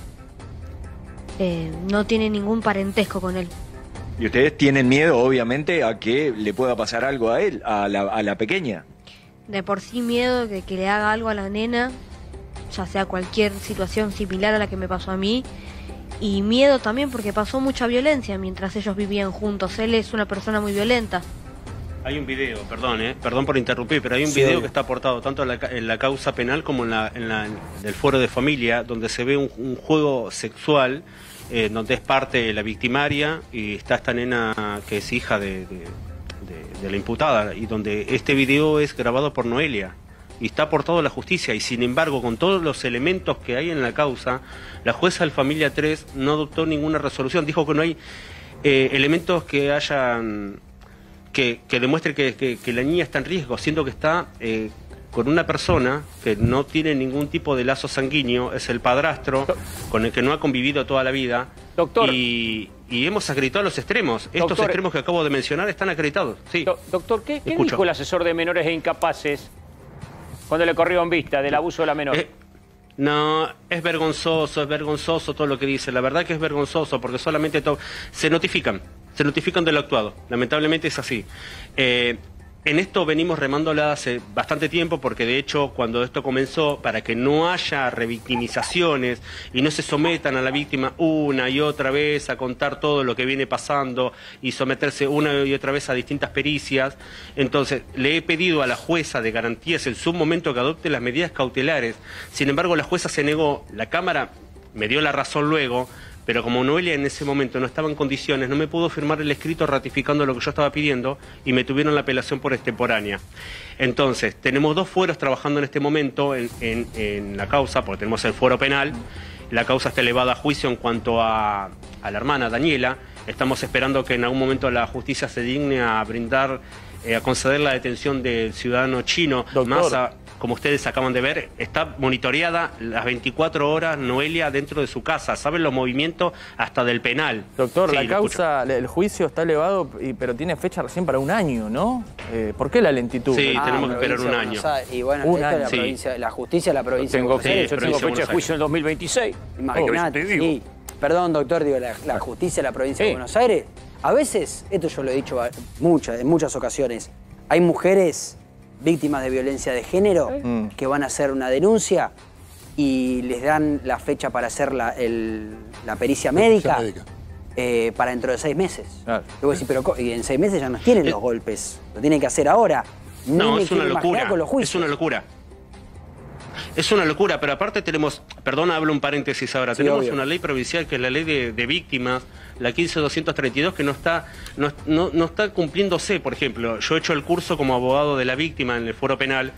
No tiene ningún parentesco con él. ¿Y ustedes tienen miedo, obviamente, a que le pueda pasar algo a él, a la pequeña? De por sí miedo de que le haga algo a la nena, ya sea cualquier situación similar a la que me pasó a mí. Y miedo también porque pasó mucha violencia mientras ellos vivían juntos. Él es una persona muy violenta. Hay un video, perdón por interrumpir, pero hay un video que está aportado tanto en la causa penal como en el foro de familia, donde se ve un juego sexual, donde es parte de la victimaria y está esta nena que es hija de la imputada, y donde este video es grabado por Noelia y está aportado a la justicia, y sin embargo, con todos los elementos que hay en la causa, la jueza del Familia 3 no adoptó ninguna resolución, dijo que no hay elementos que hayan... Que demuestre que la niña está en riesgo, siendo que está con una persona que no tiene ningún tipo de lazo sanguíneo, es el padrastro, con el que no ha convivido toda la vida. Doctor. Y hemos acreditado los extremos. Estos extremos que acabo de mencionar están acreditados. Sí. Doctor, ¿qué dijo el asesor de menores e incapaces cuando le corrió en vista del abuso de la menor? No, es vergonzoso todo lo que dice. La verdad que es vergonzoso porque solamente se notifican de lo actuado. Lamentablemente es así. En esto venimos remándola hace bastante tiempo porque de hecho cuando esto comenzó, para que no haya revictimizaciones y no se sometan a la víctima una y otra vez a contar todo lo que viene pasando y someterse una y otra vez a distintas pericias, entonces le he pedido a la jueza de garantías en su momento que adopte las medidas cautelares. Sin embargo, la jueza se negó, la Cámara me dio la razón luego, pero como Noelia en ese momento no estaba en condiciones, no me pudo firmar el escrito ratificando lo que yo estaba pidiendo y me tuvieron la apelación por extemporánea. Entonces, tenemos 2 fueros trabajando en este momento en la causa, porque tenemos el fuero penal la causa está elevada a juicio en cuanto a la hermana Daniela. Estamos esperando que en algún momento la justicia se digne a brindar, a conceder la detención del ciudadano chino. Massa, como ustedes acaban de ver, está monitoreada las 24 horas Noelia dentro de su casa. Saben los movimientos hasta del penal. Doctor, sí, la causa, el juicio está elevado, pero tiene fecha recién para un año, ¿no? ¿Por qué la lentitud? Sí, tenemos que esperar un año. Y bueno, esto es la provincia, la justicia de la provincia de Buenos Aires. Yo tengo fecha de juicio en el 2026. Imagínate. Sí. Perdón, doctor, digo, la justicia de la provincia de Buenos Aires, a veces, esto yo lo he dicho en muchas ocasiones, hay mujeres víctimas de violencia de género que van a hacer una denuncia y les dan la fecha para hacer la pericia médica para dentro de 6 meses. Claro. Y vos decís, pero y en 6 meses ya no tienen los golpes, lo tienen que hacer ahora. No, es una locura, es una locura. Es una locura, pero aparte tenemos, perdón, hablo un paréntesis ahora, sí, tenemos una ley provincial que es la ley de víctimas, la 15232, que no está cumpliéndose. Por ejemplo, yo he hecho el curso como abogado de la víctima en el foro penal,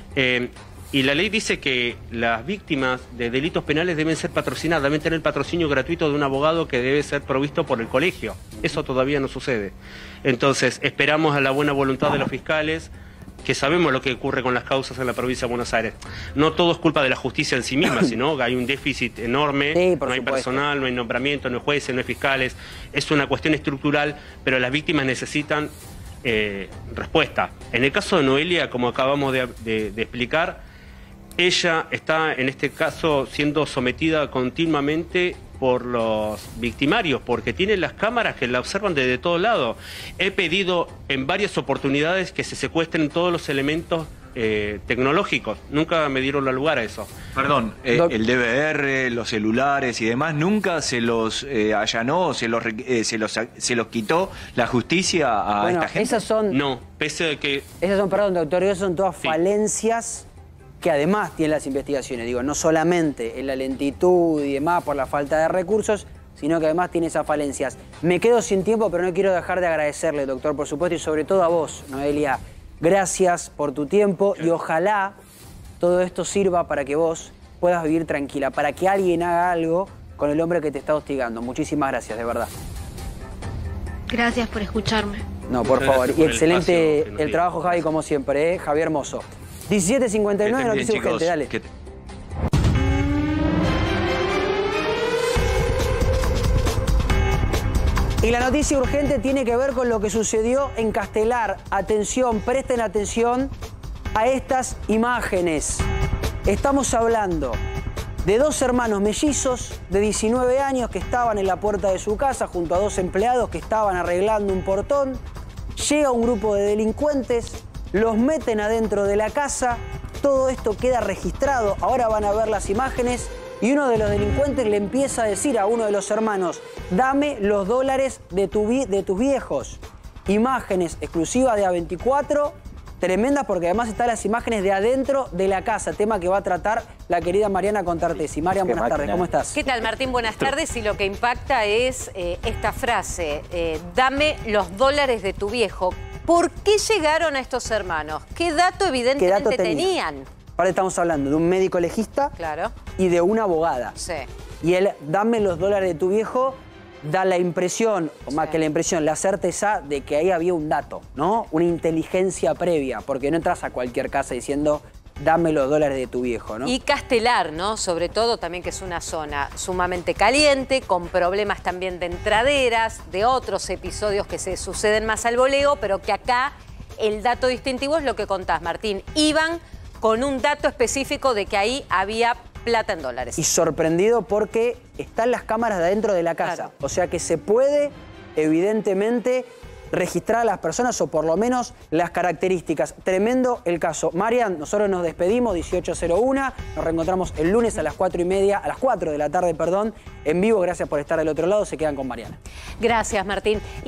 y la ley dice que las víctimas de delitos penales deben ser patrocinadas, deben tener el patrocinio gratuito de un abogado que debe ser provisto por el colegio. Eso todavía no sucede. Entonces, esperamos a la buena voluntad de los fiscales, que sabemos lo que ocurre con las causas en la provincia de Buenos Aires. No todo es culpa de la justicia en sí misma, sino que hay un déficit enorme, sí, no hay personal, no hay nombramiento, no hay jueces, no hay fiscales. Es una cuestión estructural, pero las víctimas necesitan respuesta. En el caso de Noelia, como acabamos de explicar, ella está en este caso siendo sometida continuamente por los victimarios, porque tiene las cámaras que la observan desde todos lados. He pedido en varias oportunidades que se secuestren todos los elementos tecnológicos. Nunca me dieron lugar a eso. Perdón, el DVR, los celulares y demás, ¿nunca se los allanó, se los quitó la justicia a esta gente? Esas son... No, pese a que... Esas son, perdón, doctor, esas son todas falencias que además tienen las investigaciones. Digo, no solamente en la lentitud y demás por la falta de recursos, sino que además tiene esas falencias. Me quedo sin tiempo, pero no quiero dejar de agradecerle, doctor, por supuesto, y sobre todo a vos, Noelia. Gracias por tu tiempo y ojalá todo esto sirva para que vos puedas vivir tranquila, para que alguien haga algo con el hombre que te está hostigando. Muchísimas gracias, de verdad. Gracias por escucharme. No, por favor. Y excelente el trabajo, Javi, como siempre, Javier Mozo. 17:59, noticia urgente, dale. Y la noticia urgente tiene que ver con lo que sucedió en Castelar. Atención, presten atención a estas imágenes. Estamos hablando de 2 hermanos mellizos de 19 años que estaban en la puerta de su casa junto a 2 empleados que estaban arreglando un portón. Llega un grupo de delincuentes, los meten adentro de la casa, todo esto queda registrado, ahora van a ver las imágenes y uno de los delincuentes le empieza a decir a uno de los hermanos, dame los dólares de tus viejos. Imágenes exclusivas de A24, tremendas porque además están las imágenes de adentro de la casa, tema que va a tratar la querida Mariana Contartesi. Marian, buenas tardes, ¿cómo estás? ¿Qué tal, Martín? Buenas tardes. Y lo que impacta es esta frase, dame los dólares de tu viejo. ¿Por qué llegaron a estos hermanos? ¿Qué dato evidentemente tenían? Ahora estamos hablando de un médico legista y de una abogada. Sí. Y él, dame los dólares de tu viejo, da la impresión, o más que la impresión, la certeza de que ahí había un dato, ¿no? Una inteligencia previa, porque no entras a cualquier casa diciendo, dame los dólares de tu viejo, ¿no? Y Castelar, ¿no? Sobre todo también que es una zona sumamente caliente, con problemas también de entraderas, de otros episodios que se suceden más al voleo, pero que acá el dato distintivo es lo que contás, Martín. Iban con un dato específico de que ahí había plata en dólares. Y sorprendido porque están las cámaras de adentro de la casa. Claro. O sea que se puede, evidentemente, registrar a las personas o por lo menos las características. Tremendo el caso. Marian, nosotros nos despedimos, 18:01. Nos reencontramos el lunes a las 4:30, a las 4 de la tarde, perdón, en vivo. Gracias por estar del otro lado. Se quedan con Mariana. Gracias, Martín.